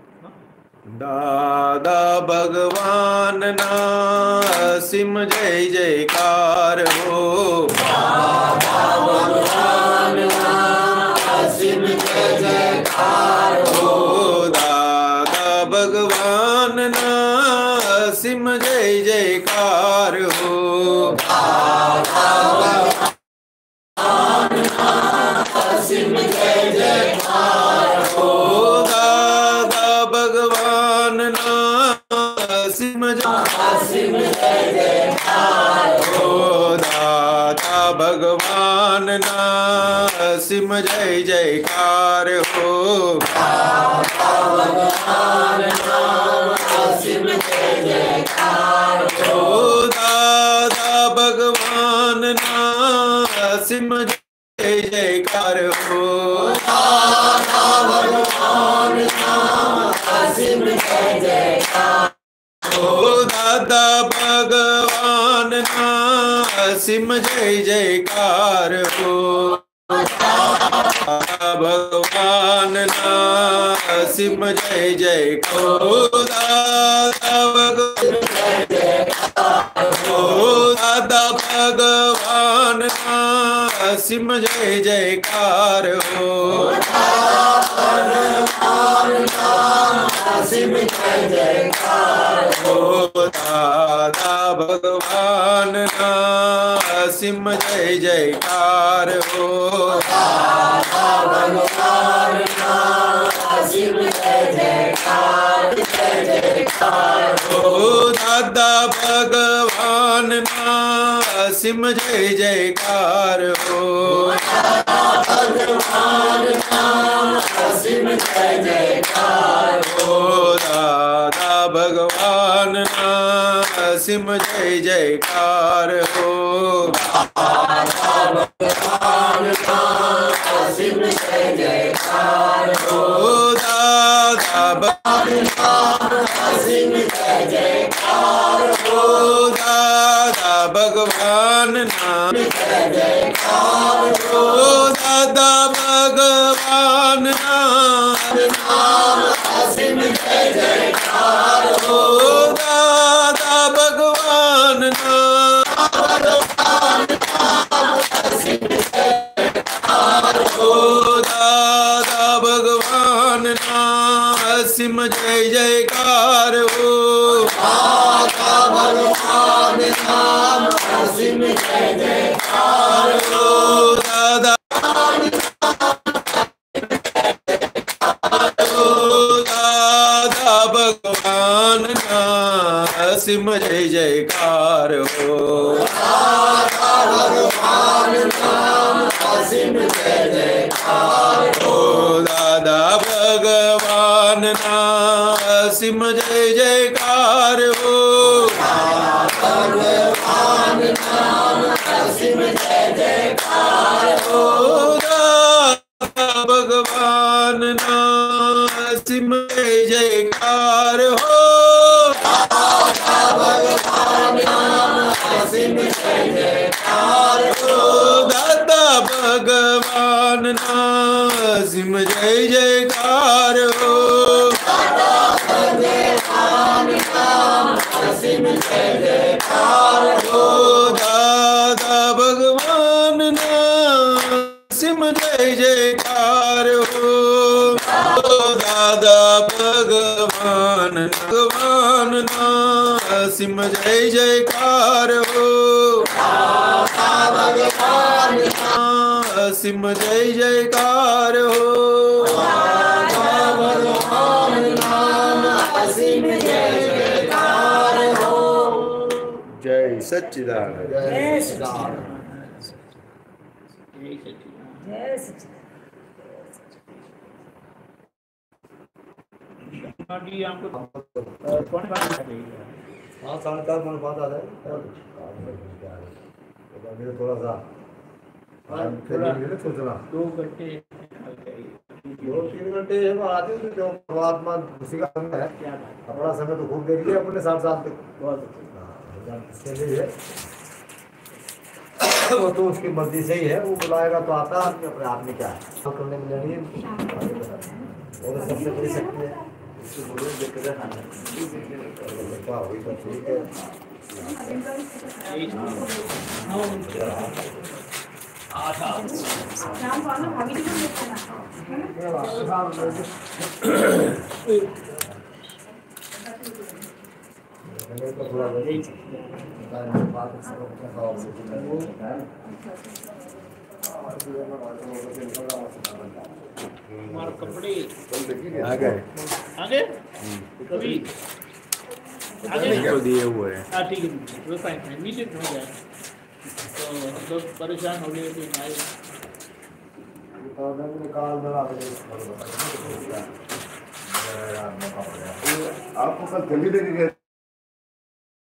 दादा भगवान ना सिम जय जयकार हो, दादा भगवान ना सिम जय जयकार हो, दादा भगवान ना सिम जय जयकार हो, दादा भगवान ना सिम जय जयकार हो, दादा भगवान ना सिम सिम जय जयकार हो, दाता भगवान ना सिम जय जयकार हो, दाता भगवान ना सिम जय जयकार हो, दादा भगवान ना सिम जय जयकार हो, दादा भगवान ना सिम जय जयकार हो, दादा भगवान ना सिम जय जयकार हो, दादा भगवान ना सिम जय जयकार हो, दादा भगवान हो, दादा भगवान ना सिम जय जयकार हो, सिम जय जयकार हो, दादा भगवान ना सिम जय जयकार हो, दादा भगवान ना सिम जय जयकार जय जयकार हो, दादा भगवान ना सिम जय जयकार हो, भगवान ना सिम जय जयकार हो, दादा भगवान ना सिम जय जयकार हो, दादा भगवान ना सिम जय जयकार हो, दादा भगवान ना सिम जय जयकार हो, दादा भगवान ना जय जयकार हो, दादा भगवान ना सिम जय जयकार हो, दादा भगवान ना सिम जय जयकार हो, दादा भगवान ना सिम जय जयकार हो, दादा भगवान ना सिम जय जयकार हो, दादा दादा भगवान ना सिम जय जयकार हो, दादा भगवान ना सिम जय जयकार हो, दादा भगवान ना सिम जय जयकार हो, दादा भगवान ना सिम जय जयकार हो, दादा भगवान ना सिम जय जयकार हो, दादा भगवान ना सिम जय जयकार हो, दादा भगवान ना सिम जय जयकार हो, दादा भगवान ना सिम जय जयकार हो, दादा भगवान ना सिम जय जयकार हो, दादा भगवान भगवान ना सिम जय जयकार हो, दादा भगवान ना सिम जय जयकार हो, दादा भगवान ना सिम जय जयकार हो। जय सच्चिदानंद। जय सच्चिदानंद। जय सच्चिदानंद। जय सच्चिदानंद। जी आपको कौन बात कर रही है? हाँ साढ़े चार मन बाद आ जाए तो थोड़ा सा सोचना दो घंटे दो तीन घंटे आते हैं तो परमात्मा उसी का समय है। क्या बात अपना समय तो खूब देख लिया अपने साथ साथ तक बहुत अच्छा। इसके लिए वो तो उसकी मर्जी से ही है, वो बुलाएगा तो आता है, अपने आप में क्या है तो करने में लड़ी और सबसे बड़ी शक्ति है इसको बोलो दिक्कत है वही तो ठीक है। हमारे कपड़े आ गए आगे कभी आगे को दिए हुए हैं। हाँ ठीक है वो फाइन फाइन मीडियम हो जाए तो हम लोग परेशान हो गए थे भाई आपको कल जल्दी देनी है।